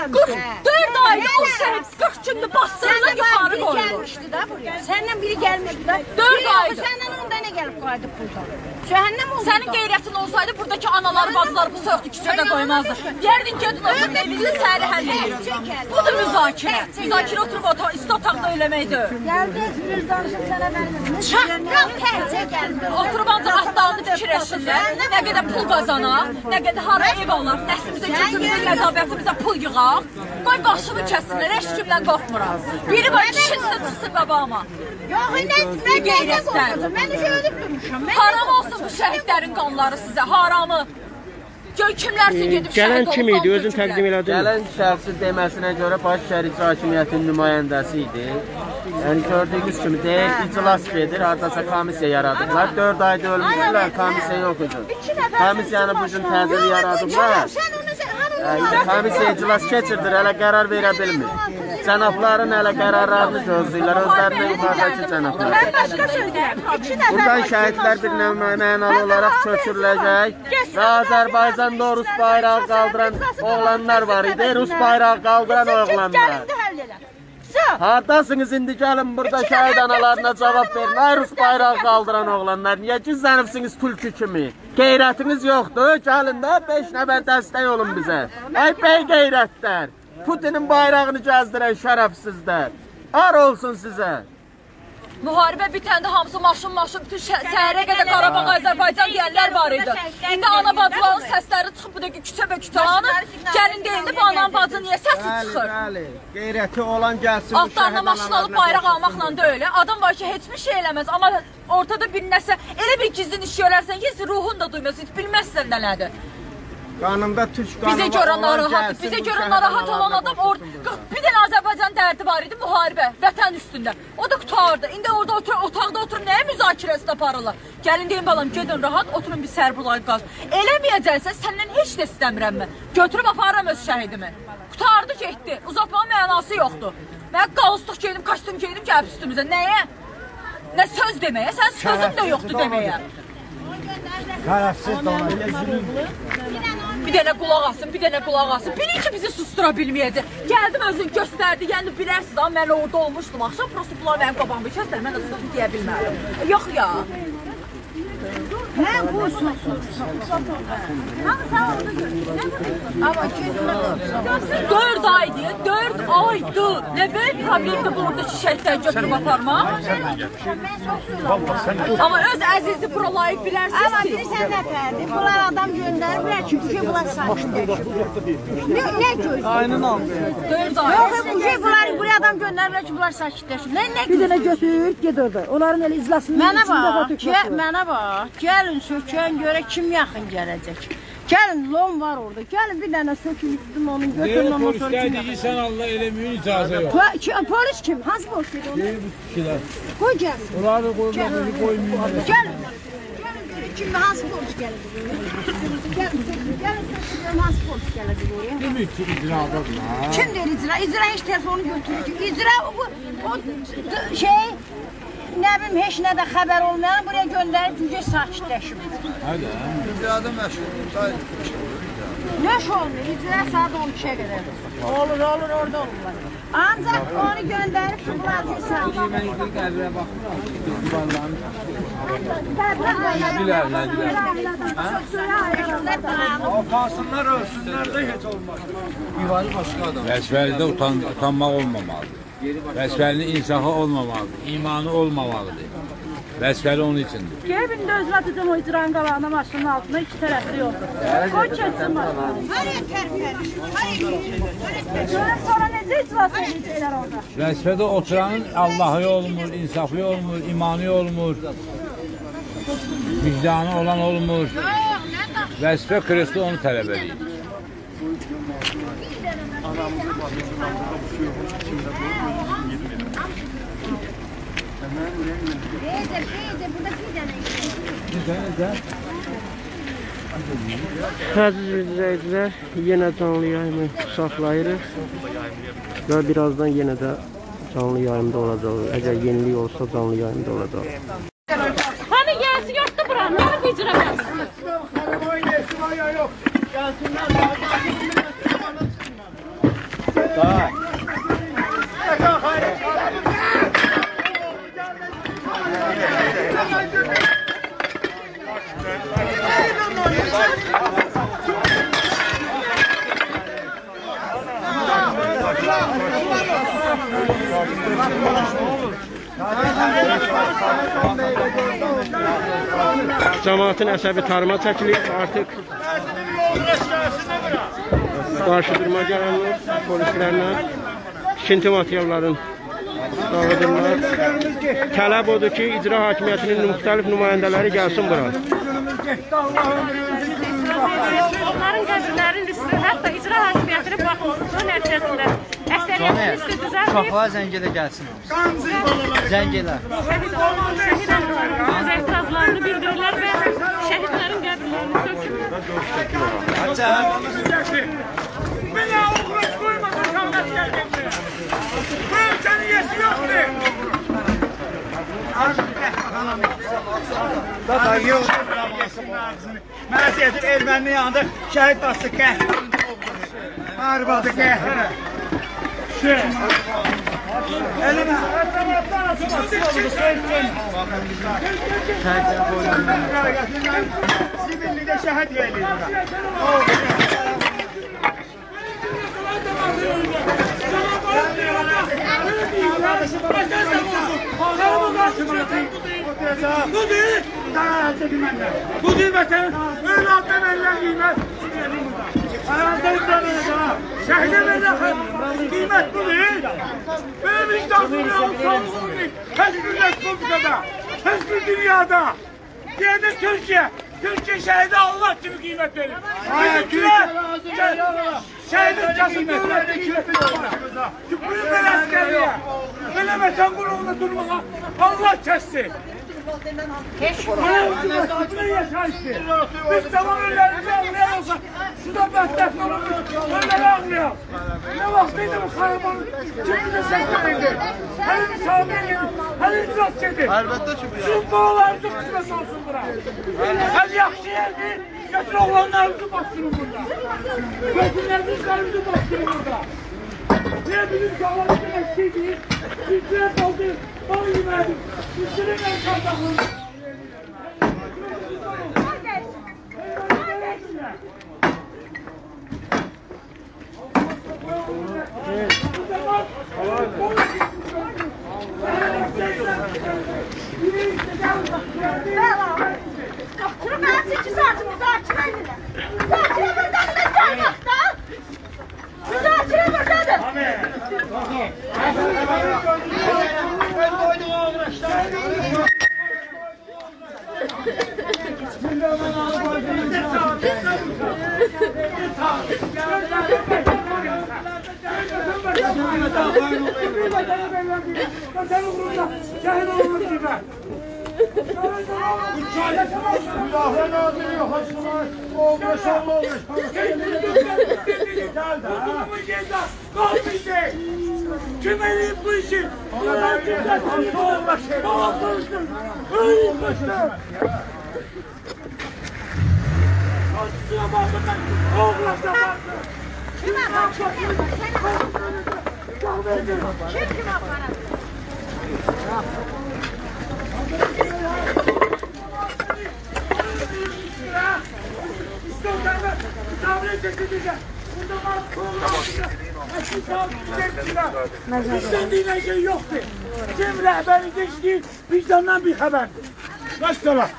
[SPEAKER 2] 44 ayda o şəhid 40 gündür bastırına yuxarı
[SPEAKER 1] Biri
[SPEAKER 2] qoyulur.
[SPEAKER 1] gəlmişdi da buraya. Səndən biri gəlmişdi da.
[SPEAKER 2] 4 ayda.
[SPEAKER 1] Səndən 10 dənə gəlib qayıdıb burada. Cəhənnəm oldu.
[SPEAKER 2] Sənin qeyrətin olsaydı buradakı anaları, bacıları bu soyuqda küçədə qoymazdı. Gəldin gedin oturun evinizdə səhəri həll edirik. Budur müzakirə. Müzakirə oturub isti otaqda eləməkdir.
[SPEAKER 1] Gəldiniz, bir danışıb sənə vermədiniz. Çaqqal tərcə gəldi.
[SPEAKER 2] Oturub ancaq atlarını fikirləşirlər. Nə qədər pul qazanar, nə qədər hara ev alaq, nəslimizə, kültürümüzə, lədavətimizə pul yığaq. Qoy başımı kəsinlər, heç kimdən qorxmuram. Biri var, kişinsə çıxsın qabağıma.
[SPEAKER 1] Yox, nə qorxacam? Mən üzə ölüb durmuşam.
[SPEAKER 2] Haram olsun bu şəhidlərin qanları sizə, haramı. Göy kimlərsə gedib şəhid
[SPEAKER 6] Gələn
[SPEAKER 2] olub,
[SPEAKER 6] kim idi? Özün təqdim elədin mi?
[SPEAKER 8] Gələn şəxsi deməsinə görə Bakı şəhər İcra Hakimiyyətinin nümayəndəsi idi. Yəni gördüyünüz kimi deyil, iclas gedir, haradasa komissiya yaradıblar. 4 ayda ölmüşdülər, komissiya yox idi. Komissiyanı bu gün təzəli yaradıblar. Komissiya iclas keçirdir, hələ qərar verə bilmir. Cənabların hələ qərarlarını gözləyirlər, özlərinə yuxarıdakı cənablar.
[SPEAKER 2] Mən başqa söz deyəm.
[SPEAKER 8] Buradan şəhidlər bir mənalı olaraq köçürüləcək və Azərbaycanda Rus bayrağı qaldıran oğlanlar var idi, Rus bayrağı qaldıran oğlanlar. Haradasınız indi gəlin burada şəhid analarına cavab verin. Ay Rus bayrağı qaldıran oğlanlar, niyə gizlənibsiniz tülkü kimi? Qeyrətiniz yoxdur, gəlin də 5 nəfər dəstək olun bizə. Ay bəy qeyrətlər, Putinin bayrağını gəzdirən şərəfsizlər. Ar olsun sizə.
[SPEAKER 2] Müharibə bitəndə hamısı maşın, bütün səhərə qədər Qarabağ, Azərbaycan deyənlər var idi. İndi ana bacıların səsləri çıxıb bu dəqiqə küçə-bə-küçə anı. Gəlin deyildi, bu anan bacı niyə səs səsi çıxır.
[SPEAKER 6] Bəli, qeyrəti olan gəlsin.
[SPEAKER 2] Altlarına maşın alıb bayraq almaqla da öyle. Adam var ki, heç bir şey eləməz. Amma ortada bir nəsə, elə bir gizlin iş görərsən ki, ruhun da duymaz, heç bilməzsən nə nədir.
[SPEAKER 6] Qanında türk qanı
[SPEAKER 2] Bizə görə narahat, bizə görə narahat olan adam bir dənə Azərbaycan dərdi var idi, müharibə, vətən üstündə. O da qutardı. İndi orada otaqda oturub nəyə müzakirəsində aparırlar? Gəlin deyim balam, gedin rahat, oturun bir Sərbulay qaz. Eləməyəcəksə səndən heç də istəmirəm mən. Götürüb aparıram öz şəhidimi. Qutardı, getdi. Uzatmanın mənası yoxdur. Mən qalstuk geydim, kostyum geydim, gəlib üstümüzə. Nəyə? Nə söz deməyə? Sən sözün də yoxdur deməyə.
[SPEAKER 6] Tərəfsiz də ona.
[SPEAKER 2] Bir dənə qulaq asın, bir dənə qulaq asın. Bilin ki, bizi sustura bilməyəcək. Gəldim özünü göstərdi, yəni bilərsiniz, mən orada olmuşdum. Axşam prosto bunlar mənim qabağımı kəslər, mən də sıxıntı deyə bilmədim. Yox ya.
[SPEAKER 3] Hə, bu sus. Hamı sağ oldu görürsən. Amma ki
[SPEAKER 2] 4 aydır, 4 aydır. Nə böyük problemdir buradakı şəhidləri götürüb aparmaq? Amma öz əzizi buralayıb bilərsiniz.
[SPEAKER 3] Amma bilirsən nə fərdi? Bunlar adam göndəriblər ki, bu bunlar sakitləşir. Nə göz?
[SPEAKER 6] Ayının aldı.
[SPEAKER 2] 4 ay.
[SPEAKER 3] Yox, bu bunlar buraya adam göndəriblər ki, bunlar sakitləşir. Nə
[SPEAKER 11] Bir dənə götür, get orada. Onların elə izlasını
[SPEAKER 3] Mənə bax, gəlin sökən görə kim yaxın gələcək. Gəlin, lom var orada. Gəlin bir dənə sökün üstüm onun götürün ondan sonra kim
[SPEAKER 5] Polis ki, sən Allah eləməyin icazə yox.
[SPEAKER 3] Polis kim? Hansı polis dedi onu?
[SPEAKER 5] Bu kişilər.
[SPEAKER 3] Qoy gəlsin.
[SPEAKER 5] Onları qoymayın.
[SPEAKER 3] Gəlin. Kim hansı polis gələcək oraya? Gəlin sökün hansı polis gələcək oraya?
[SPEAKER 5] Demir ki, icradadır.
[SPEAKER 3] Kim deyir icra? İcra heç telefonu götürür ki. İcra o şey, nə bilim, heç nədə xəbər olmayan buraya göndərib gücə sakitləşib.
[SPEAKER 5] Hədə.
[SPEAKER 10] İcrada məşğul.
[SPEAKER 3] Nəş olmuyor, icra saat 12'ye qədər. Olur, orada olurlar. Ancaq onu göndərib bunlar gücə sakitləşib.
[SPEAKER 5] Mən ilk qəbrə baxıram. Divarlarına.
[SPEAKER 6] Kalsınlar, ölsünlər də heç olmaz.
[SPEAKER 5] Divarı başqa adam. Vəzifəlidə utanmaq olmamalıdır. Vəzifəlinin insafı olmamalıdır. İmanı olmamalıdır. Vəzifəli onun içindir.
[SPEAKER 11] Gebində özünə tutun o icranın qabağına maşının altına iki tərəfli yoldur. Qoy keçsin maşını.
[SPEAKER 3] Haraya tərpəlir?
[SPEAKER 11] Sonra necə iclas edəcəklər orada?
[SPEAKER 5] Vəzifədə oturanın Allahı olmur, insafı olmur, imanı olmur. Vicdanı olan olmur. Vəzifə Kristi onu tələb edir.
[SPEAKER 6] Əziz izləyicilər, yenə canlı yayımı saxlayırıq və birazdan yenə də canlı yayımda olacaq. Əgər yenilik olsa canlı yayımda olacaq.
[SPEAKER 2] Hani gəlsin, yoxdur buranın, nə bu icra gəlsin?
[SPEAKER 6] Cəmaatın əsəbi tarıma çəkilir, artıq qarşı durma gələnlər polislərlə tikinti materialların dağıdırlar. Tələb odur ki, icra hakimiyyətinin müxtəlif nümayəndələri gəlsin bura.
[SPEAKER 11] Onların qəbirlərin üstü, hətta icra hakimiyyətinin baxımsızlığı nəticəsində əksəriyyətin üstü düzəldir.
[SPEAKER 8] Uşaqlar zəng elə gəlsin. Zəng elə.
[SPEAKER 11] Şəhid etirazlarını bildirirlər və şəhidlərin qəbirlərini sökürlər.
[SPEAKER 4] Beni avuklat koymasın kavgat geldikçe. Bu ülkenin yesi yoktu. Daha yok. Məziyyətin erməninin yanında şəhid bastı qəhri. Arbadı qəhri. Eline. Sivillidə şəhid verildi. Bu değil vətən, övladdan əllər qiymət. Ayağında ümrəməyəcək.
[SPEAKER 5] Şəhdə verirəm, qiymət budur. Belə vicdansız olsanız değil. Heç bir respublikada, heç bir dünyada. Deyəndə Türkiye şəhədə Allah kimi qiymət verir. Şəhidin kəsin dövləti qiymət verir. Tüpürün belə əskəriyə, belə vətən qurumunda durmağa Allah kəssin. Buna yaşayışdır. Biz tamam önlerimizi ağlayan olsa suda bəttəfn oluruz, önləri ağlayaq. Ne vaxtıydı bu xarabanın kimizə səslənirdi. Hələ müsabiyə gedir, hələ icras gedir. Sizin bağlarınızı qısmət olsun bura. Hələ yaxşı yerdir, götür oğlanlarınızı bastırın burada. Götürlərinizi bastırın burada. Niye bizim sağlarımızın eksiğidir? Bizlere kaldı, bal yemedik. Bizlerin en kazanlığı.
[SPEAKER 3] Şunu ben 8 saatimiz açına gidelim. Açına buradan da kaynakta. Açına buradan.
[SPEAKER 10] Ben koydum ağırlaşlar. Müdahale nazırıyor, hasılar, oğlu, şallı olmuş. Gel de, ha?
[SPEAKER 5] Kim eleyip bu işi? Ben kimden soğuklaşır? Soğuklaşır. Soğuklaşır. Açısına bakın ben soğuklaşır.
[SPEAKER 3] Kime bak? Kim bak?
[SPEAKER 5] İstendiğine şey yoktu. Kim rehberi geçti, vicdandan bir haberdi. Mesela.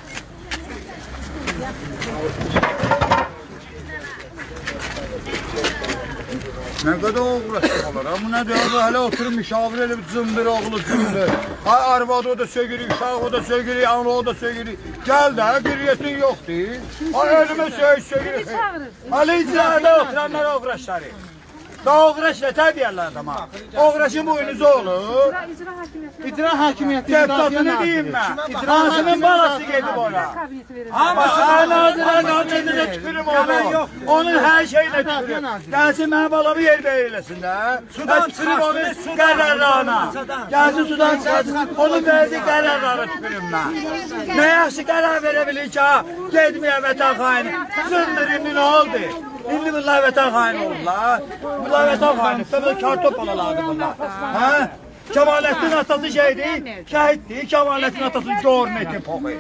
[SPEAKER 10] Ne kadar uğraştık olur. Bu ne diyor? Hele oturup müşavir bir zındır oğlu zındır. Ay arvadı o da sögürüyor, uşağı o da sögürüyor, anlı o da sögürüyor. Gel de hürriyetin yok değil. Ay ölüme sögürüyor. Ali icrada oturanlara uğraşları. Daha uğraş yeter diyorlar adama. Uğraşın boynuzu olur.
[SPEAKER 4] İcra hakimiyeti.
[SPEAKER 10] Deputatını diyeyim ben. İcrasının balası geldi bana. Ama ben nazıra nazirine tükürüm onu. Onun her şeyine tükürüm. Gelsin benim balamı yer verirlesin de. Sudan tükürüm onu kararlarına. Gelsin sudan çıkarsın. Onun verdiği kararlarına tükürüm ben. Ne yaxşı karar verebilir ki ha? Gitmeye vatan haini. Zındırımlı ne oldu? İndi bunlar vatan haini oldular. Bunlar vatan haini. Tabii kartop alalardı bunlar. Ha? Kemalettin atası şeydi, şehitti. Kemalettin atası görmetin poğu.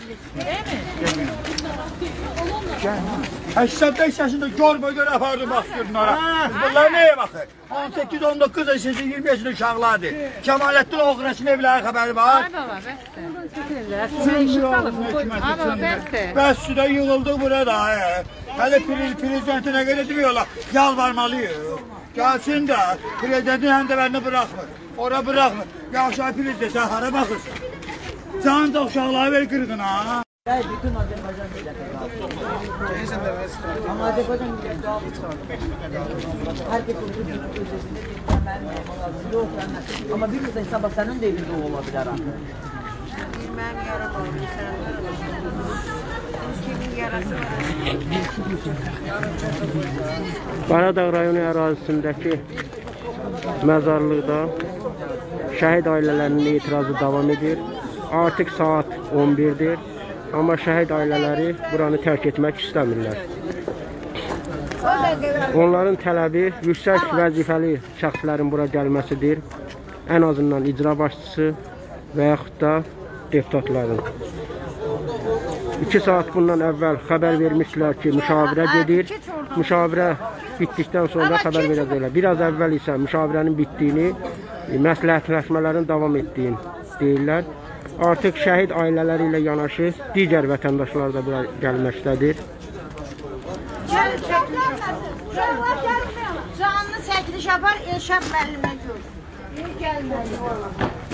[SPEAKER 10] 85 yaşında görme göre yapardı bastırın ona. Bunlar neye bakır? 18-19 yaşında 20 yaşında uşaqlardı. Kemalettin Oğraş'ın evləri xəbəri var.
[SPEAKER 11] Ay baba, bəsdir.
[SPEAKER 10] Bəs suda yığıldı burada. Hələ prezidenti nə qədər demiyorlar. Yalvarmalıyıq. Gelsin de prezidentin həndələrini bırakmır. Ora bırakmır. Yaşar prezident sen hara bakırsın? Can da uşaqları ver qırğına.
[SPEAKER 7] Bütün Azerbaycan ama Azerbaycan herkes ama bir yüzden sabah senin de evinde olabilir ha.
[SPEAKER 1] Ben yaralı kimin yarası var?
[SPEAKER 6] Qaradağ rayonu ərazisindəki məzarlıqda şəhid ailələrinin etirazı davam edir. Artıq saat 11-dir. Amma şəhid ailələri buranı tərk etmək istəmirlər. Onların tələbi yüksək vəzifəli şəxslərin bura gəlməsidir. Ən azından icra başçısı və yaxud da deputatların. 2 saat bundan əvvəl xəbər vermişlər ki, müşavirə gedir. Müşavirə bitdikdən sonra xəbər verəcəklər. Biraz əvvəl isə müşavirənin bitdiyini, məsləhətləşmələrin davam etdiyini deyirlər. Artıq şəhid ailələri ilə yanaşı digər vətəndaşlar da bura gəlməkdədir.
[SPEAKER 3] Canlı
[SPEAKER 1] Gediş yapar, Elşad müəllimə gördüm. Gəlmədi valla.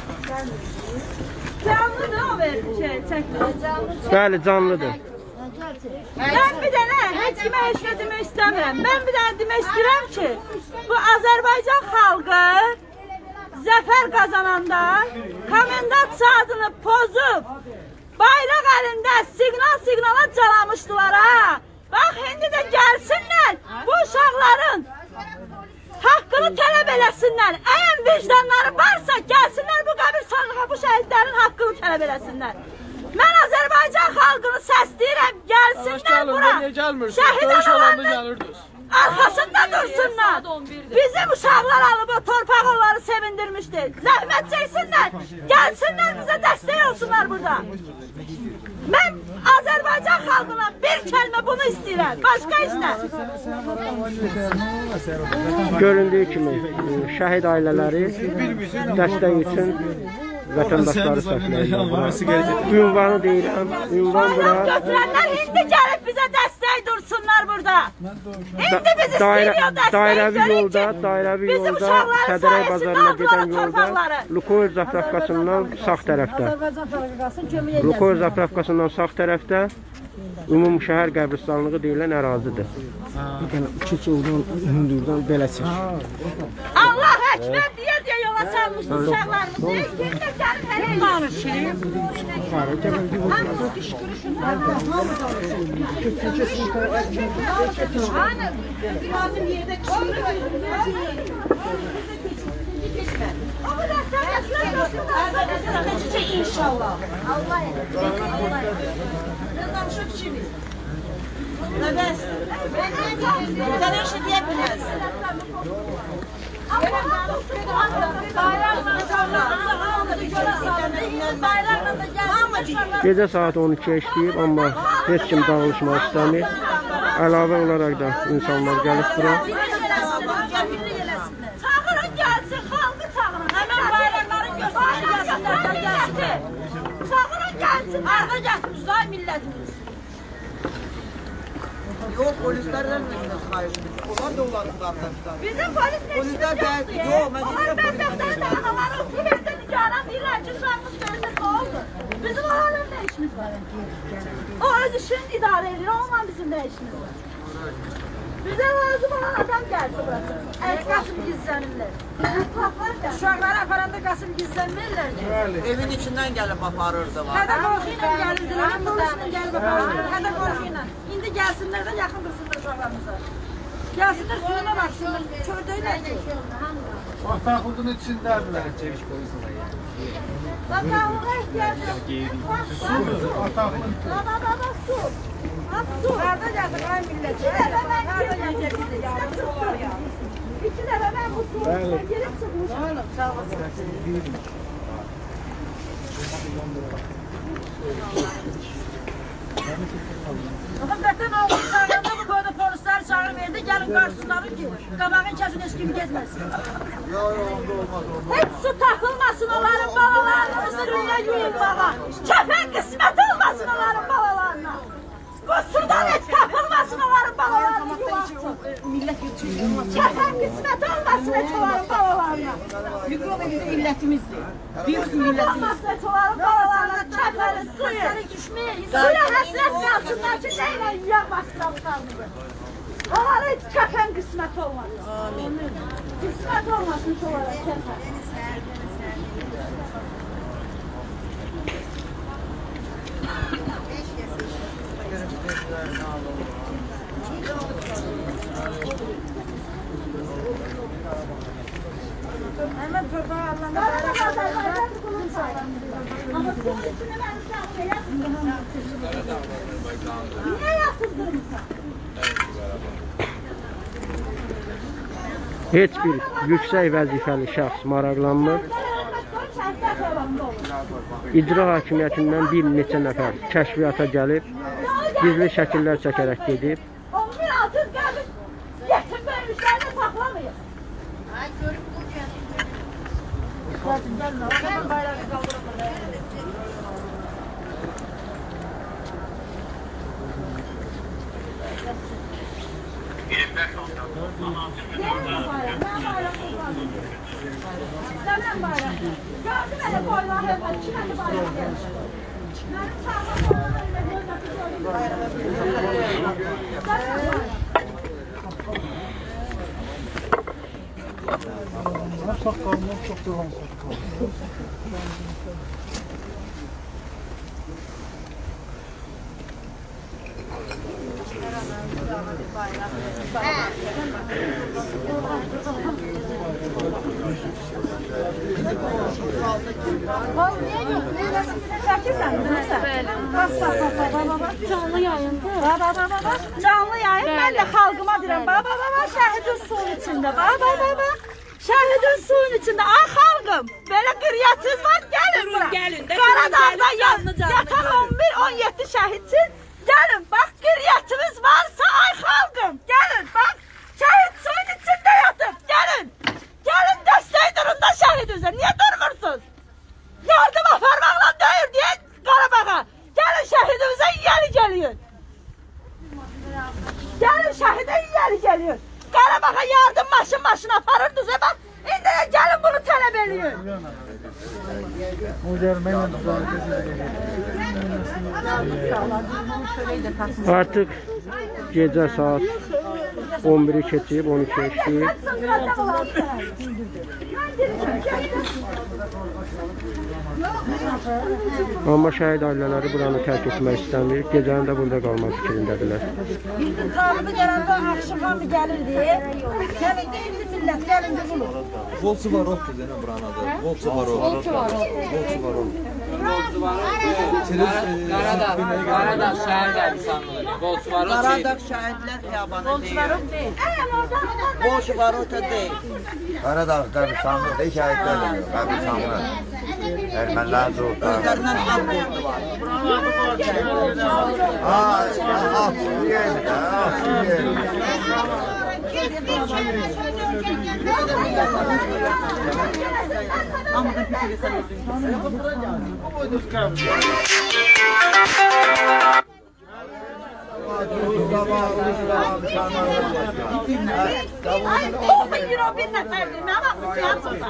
[SPEAKER 2] Canlıdır o çəkmə.
[SPEAKER 6] Bəli, canlıdır.
[SPEAKER 2] Mən bir dənə heç kimə heç nə demək istəmirəm. Mən bir dənə demək istəyirəm ki, bu Azərbaycan xalqı zəfər qazananda komendant saatını pozub bayraq əlində siqnala calamışdılar ha. Bax, indi də gəlsinlər bu uşaqların haqqını tələb eləsinlər. Əgər vicdanları varsa gəlsinlər bu qəbirstanlığa bu şəhidlərin haqqını tələb eləsinlər. Mən Azərbaycan xalqını səsləyirəm, gəlsinlər bura. Şəhid analarının arxasında dursunlar. Bizim uşaqlar alıb o torpaq onları sevindirmişdir. Zəhmət çəksinlər, gəlsinlər bizə dəstək olsunlar burada. Mən Azərbaycan xalqına bir kəlmə bunu istəyirəm, başqa işlə.
[SPEAKER 6] Göründüyü kimi şəhid ailələri dəstək üçün vətəndaşları səsləyirlər. Ünvanı deyirəm, ünvan bura.
[SPEAKER 2] Götürənlər indi gəlib bizə dəstək dursunlar burada. İndi bizi istəyir
[SPEAKER 6] dairəvi yolda, Sədərək bazarına gedən yolda, Lukoil zapravkasından sağ tərəfdə. Lukoil zapravkasından sağ tərəfdə Ümumi şəhər qəbristanlığı deyilən ərazidir.
[SPEAKER 12] Bir dənə iki yoldan, hündürdən belə çək.
[SPEAKER 2] Allah Əkbər deyə yola salmışsın uşaqlarımızı. Kimdə gəlin hələ danışayım. Hamımız qışqırışın.
[SPEAKER 7] Lazım yerdə qışqırışın.
[SPEAKER 2] O kadar sen
[SPEAKER 7] inşallah.
[SPEAKER 2] Allah
[SPEAKER 7] Danışıq kimi. Nəbəs? Sən her şey deyə bilərsən.
[SPEAKER 6] Gecə saat 12'ye işləyib, amma heç kim dağılışmaq istəmir. Əlavə olaraq da insanlar gəlib bura.
[SPEAKER 2] Çağırın gəlsin, xalqı çağırın. Həmən bayramların göstərilməsinlər gəlsin. Çağırın gəlsin, arqa gəlsin, millətimiz.
[SPEAKER 7] Yox, polislərdən bizdən xahiş edir. Onlar da onların qardaşlar.
[SPEAKER 2] Bizim polis nə işimiz yoxdur.
[SPEAKER 7] Yox, mən
[SPEAKER 2] deyirəm. Onlar bədbəxtlər də anaları oturub evdə nigaran deyirlər ki, uşağımız gözdə oldu. Bizim oğlanın nə işimiz var? O öz işini idarə edir, onunla bizim nə işimiz var? Bizə lazım olan adam gəlsin burası. Qasım gizlənirlər. Uşaqları aparanda Qasım gizlənmirlər ki.
[SPEAKER 7] Evin içindən gəlib aparırdı var.
[SPEAKER 2] Hədə qorxu ilə gəlirdilər, polislə gəlib aparırdılar. Hədə qorxu ilə. İndi gəlsinlər də yaxın dursunlar uşaqlarımıza. Gəlsinlər suyuna baxsınlar, kördəylər ki.
[SPEAKER 12] Bataqlığın içindədirlər çeviş polislər.
[SPEAKER 2] Bataqlığa ehtiyacı yox. Su. Baba, su. Su. Harada gəldik ay millət? Harada gəldik? İki dəfə mən bu suyu gelib çıxmışam. Sağ olasın. Vətən oğlu çağıranda bu boyda polislər çağır verdi, gəlin qarşısınları ki, qabağın kəsin heç kimi gezməsin. Heç su taxılmasın onların balalarının üzrünə yuyun baba. Kəfən qismət olmasın onların balalarına. Qusurdan heç tapılmasın onların balalarına yuvaxsın. Kəfən qismət olmasın heç onların balalarına.
[SPEAKER 7] Mikroba bizim millətimizdir. Biz
[SPEAKER 2] millətimiz. Olmasın heç onların balalarına kəfəni, suyu. Suya həsrət qalsınlar ki, neyle yuyaq bastıramızlarını. Onlara heç kəfən qismət olmasın. Amin. Qismət olmasın ki, onlara kəfən. Hemen torbağa Allah'ın ama bunun içine ben uşağımı yapmıyorum. Niye yaptırdırmışsın?
[SPEAKER 6] Heç bir yüksək vəzifəli şəxs maraqlanmır. İcra hakimiyyətindən bir neçə nəfər kəşfiyyata gəlib, gizli şəkillər çəkərək gedib.
[SPEAKER 2] 11-600 gəlib, yetim bölmüşlərini saxlamayın. Ay, görüb bu gəlsin. Gəlsin, gəlsin, bayrağı qaldırın. Canlı yayında.
[SPEAKER 3] Canlı yayın. Ben de halkıma deyirəm. Baba, şəhidin suyun içində. Baba. Şəhidin suyun içində. Ay xalqım, belə qiriyyətiniz var, gəlin bura. Qaradağda yatan 11-17 şəhidsin. Gəlin, bax, qiriyyətimiz varsa, ay xalqım, gəlin, bax. Şəhid suyun içində yatıb, gəlin. Gəlin, dəstək durun da şəhidinizə. Niyə durmursunuz? Yardım aparmaqla döyür deyə Qarabağa. Gəlin şəhidimizə yiyəli gəliyin. Gəlin şəhidə yiyəli gəliyin. Qarabağa yardım maşın aparırdınız. Bax, indi də gəlin bunu tələb eləyin.
[SPEAKER 6] Artıq gecə saat 11'i keçib, 12 keçib. Amma şəhid ailələri buranı tərk etmək istəmir. Gecəni də burada qalmaq fikrindədirlər.
[SPEAKER 3] Qarıda gələndə axşam gəlirdi. Gəlin deyildi millət, gəlin də bulur.
[SPEAKER 13] Volçuvarovdur deyən buranın adı. Volçuvarov.
[SPEAKER 8] Qaradağ şəhər qəbristanlığı. Volçuvarov
[SPEAKER 7] Qaradağ şəhidlər xiyabanı deyil. Volçuvarov da deyil.
[SPEAKER 10] Qaradağ qəbristanlığı deyil, şəhidlər deyil. Qəbristanlığı. Ermənilərin zoğutları.
[SPEAKER 7] Özlərindən xalq oldu var.
[SPEAKER 10] Atsın yerim də, atsın yerim.
[SPEAKER 7] Amma da pisi sən özün.
[SPEAKER 3] Ay, oxun euro bir nəfərdir. Mən baxacağım sonra.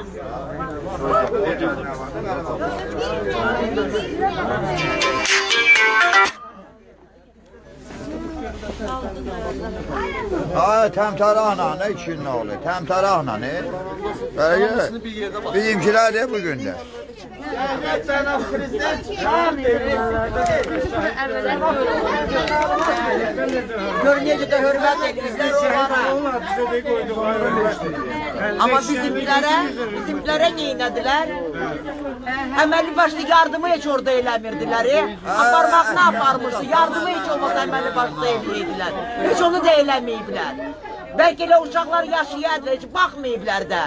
[SPEAKER 10] Təmtaraqla, nə üçün nə olur? Təmtaraqla, bizimkilər də bugün də.
[SPEAKER 7] Gör necə də hörmət edirlər onlara. Amma bizimkilərə neynədilər? Əməlli başlı yardımı heç orada eləmirdilər. Aparmaq nə aparmışdı? Yardımı heç olmasa əməlli başlı eləyirdilər. Heç onu da eləməyiblər. Bəlkə elə uşaqlar yaşayardılar, heç baxmayıblar da.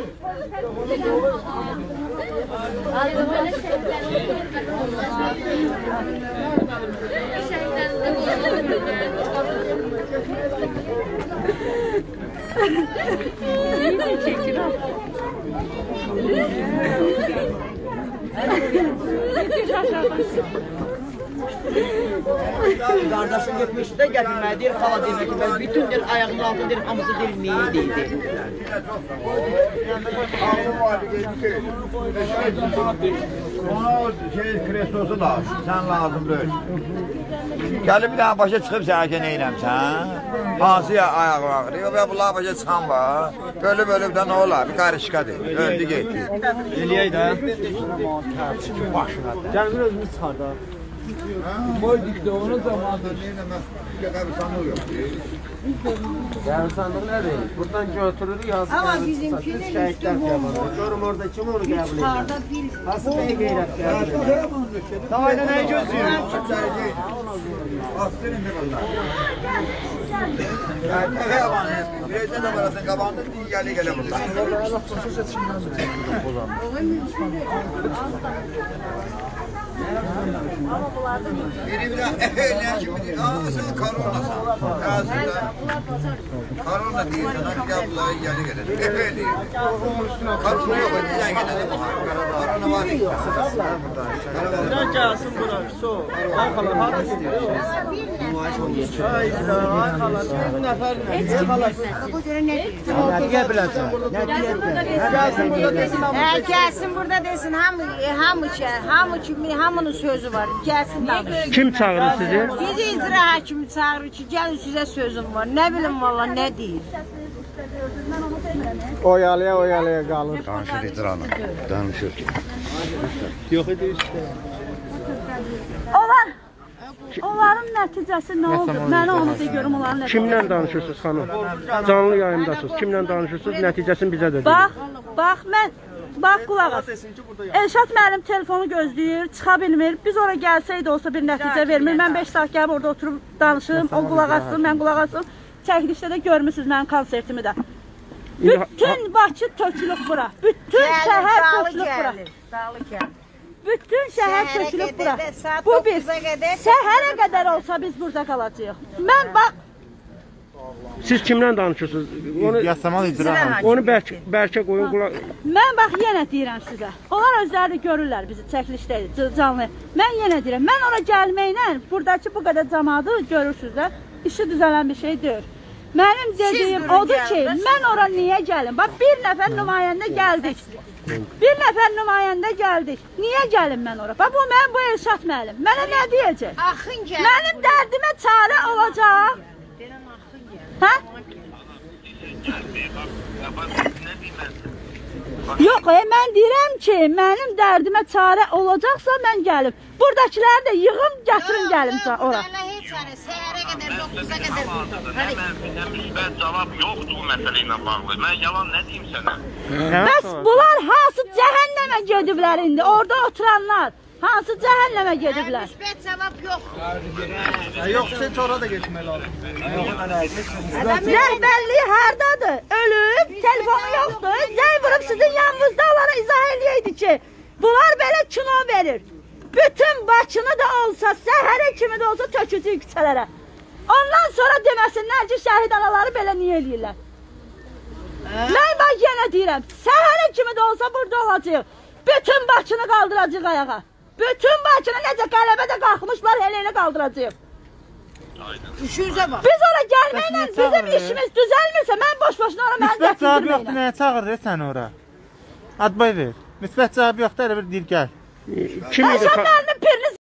[SPEAKER 7] Qardaşım getmişdi də gətirməyə deyir, xala demək ki, mən bütün deyir, ayağımın altında deyir, hamısı deyir, neyi deyildi.
[SPEAKER 10] Ona krestosu lazım, sən lazım deyil. Gəlib bir dənə başa çıxıb sənə neynəmsən? Hansı ayağı ağrıyor və bunlar başa çıxan var. Bölüb də nə olar? Bir qarışqadır, öldü getdi.
[SPEAKER 12] Eləyək də. Gəlmir özümüz çıxarda.
[SPEAKER 13] Boy dikdə onun zamanında
[SPEAKER 10] qəbristanlıq yox.
[SPEAKER 6] Qəbristanlıq nədir? Buradan götürür, yazı şəhidlər qəbristanlığı. Görüm orada kim onu qəbul edir? Hansı bəy qeyrət qəbul edir?
[SPEAKER 12] Davayla nəyi gözləyir?
[SPEAKER 10] Aferin de bunlar. Bireyden de parasını kabandı, gele bunlar. Biri bir eğlen kimi deyir, sen koronasan. Korona deyir, sana gel bunları geri gelir. Eğleyir. Korona yok, bizden gelir. Korona var değil.
[SPEAKER 6] Biraz gelsin bura, so. Arkalar hadi istiyor. Arkalar, bir nefer ne diye biləcək? Nə diyə biləcək?
[SPEAKER 1] Gelsin burada desin, hamının sözü var. Gelsin danışsın.
[SPEAKER 6] Kim çağırır sizi?
[SPEAKER 1] Bizi icra hakimi çağırır ki, gelin size sözüm var. Ne bileyim valla ne deyir.
[SPEAKER 6] Oyalaya qalır.
[SPEAKER 10] Danışır icranı, danışır.
[SPEAKER 6] Yox idi işte.
[SPEAKER 2] Onların nəticəsi nə oldu? Mənə onu da görüm onların nəticəsi.
[SPEAKER 6] Kimlə danışırsınız xanım? Canlı yayındasınız. Kimlə danışırsınız? Nəticəsini bizə də deyin.
[SPEAKER 2] Bax qulaq as. Elşad müəllim telefonu gözləyir, çıxa bilmir. Biz ora gəlsəydi olsa bir nəticə vermir. Mən 5 saat gəlib orada oturub danışım, o qulaq assın, mən qulaq assın. Çəkilişdə də görmüsünüz mənim konsertimi də. Bütün Bakı tökülüb bura. Bütün şəhər tökülüb bura. Bütün şəhər tökülüb bura. Bu bir. Səhərə qədər olsa biz burada qalacağıq. Mən bax.
[SPEAKER 6] Siz kimlə danışırsınız? Onu
[SPEAKER 10] Yasamal icra.
[SPEAKER 6] Onu bəlkə qoyun qulaq.
[SPEAKER 2] Mən bax yenə deyirəm sizə. Onlar özləri görürlər bizi çəkilişdə canlı. Mən yenə deyirəm. Mən ora gəlməklə buradakı bu qədər cəmaatı görürsüz də. İşi düzələn bir şey deyil. Mənim dediyim odur ki, mən ora niyə gəlim? Bax bir nəfər nümayəndə gəldik. Bir nəfər nümayəndə gəldik. Niyə gəlim mən ora? Bax bu mənim bu Elşad müəllim. Mənə nə deyəcək?
[SPEAKER 1] Axın gəl.
[SPEAKER 2] Mənim dərdimə çarə olacaq. Hə? Yox, mən deyirəm ki, mənim dərdimə çarə olacaqsa mən gəlim. Buradakiləri də yığım, gətirin gəlim ora.
[SPEAKER 1] Səhərə qədər, 9-a qədər burada.
[SPEAKER 14] Mənə müsbət cavab yoxdur bu məsələ ilə bağlı. Mən yalan nə deyim sənə?
[SPEAKER 2] Bəs bunlar hansı cəhənnəmə gediblər indi? Orada oturanlar hansı cəhənnəmə gediblər?
[SPEAKER 1] Müsbət cavab yoxdur.
[SPEAKER 6] Yox, heç ora da getmək lazım.
[SPEAKER 2] Rəhbərliyi hardadır? Ölüb, telefonu yoxdur. Zəng vurub sizin yanınızda onlara izah eləyəydi ki, bunlar belə kino verir. Bütün Bakını da olsa, səhərə kimi də olsa tökücük küçələrə. Ondan sonra deməsinlər ki, şəhid anaları belə niyə eləyirlər? Mən bax yenə deyirəm, səhərə kimi də olsa burada olacaq. Bütün Bakını qaldıracaq ayağa. Bütün Bakını necə qələbədə qalxmışlar, elə qaldıracaq. Biz ora gəlməklə bizim işimiz düzəlmirsə, mən boş-boşuna ora məni
[SPEAKER 15] Müsbət cavab yoxdur, nəyə çağırır sən ora? Adbay ver. Müsbət cavab yoxdur, elə bir deyir gəl.
[SPEAKER 2] Elşad müəllimin pirini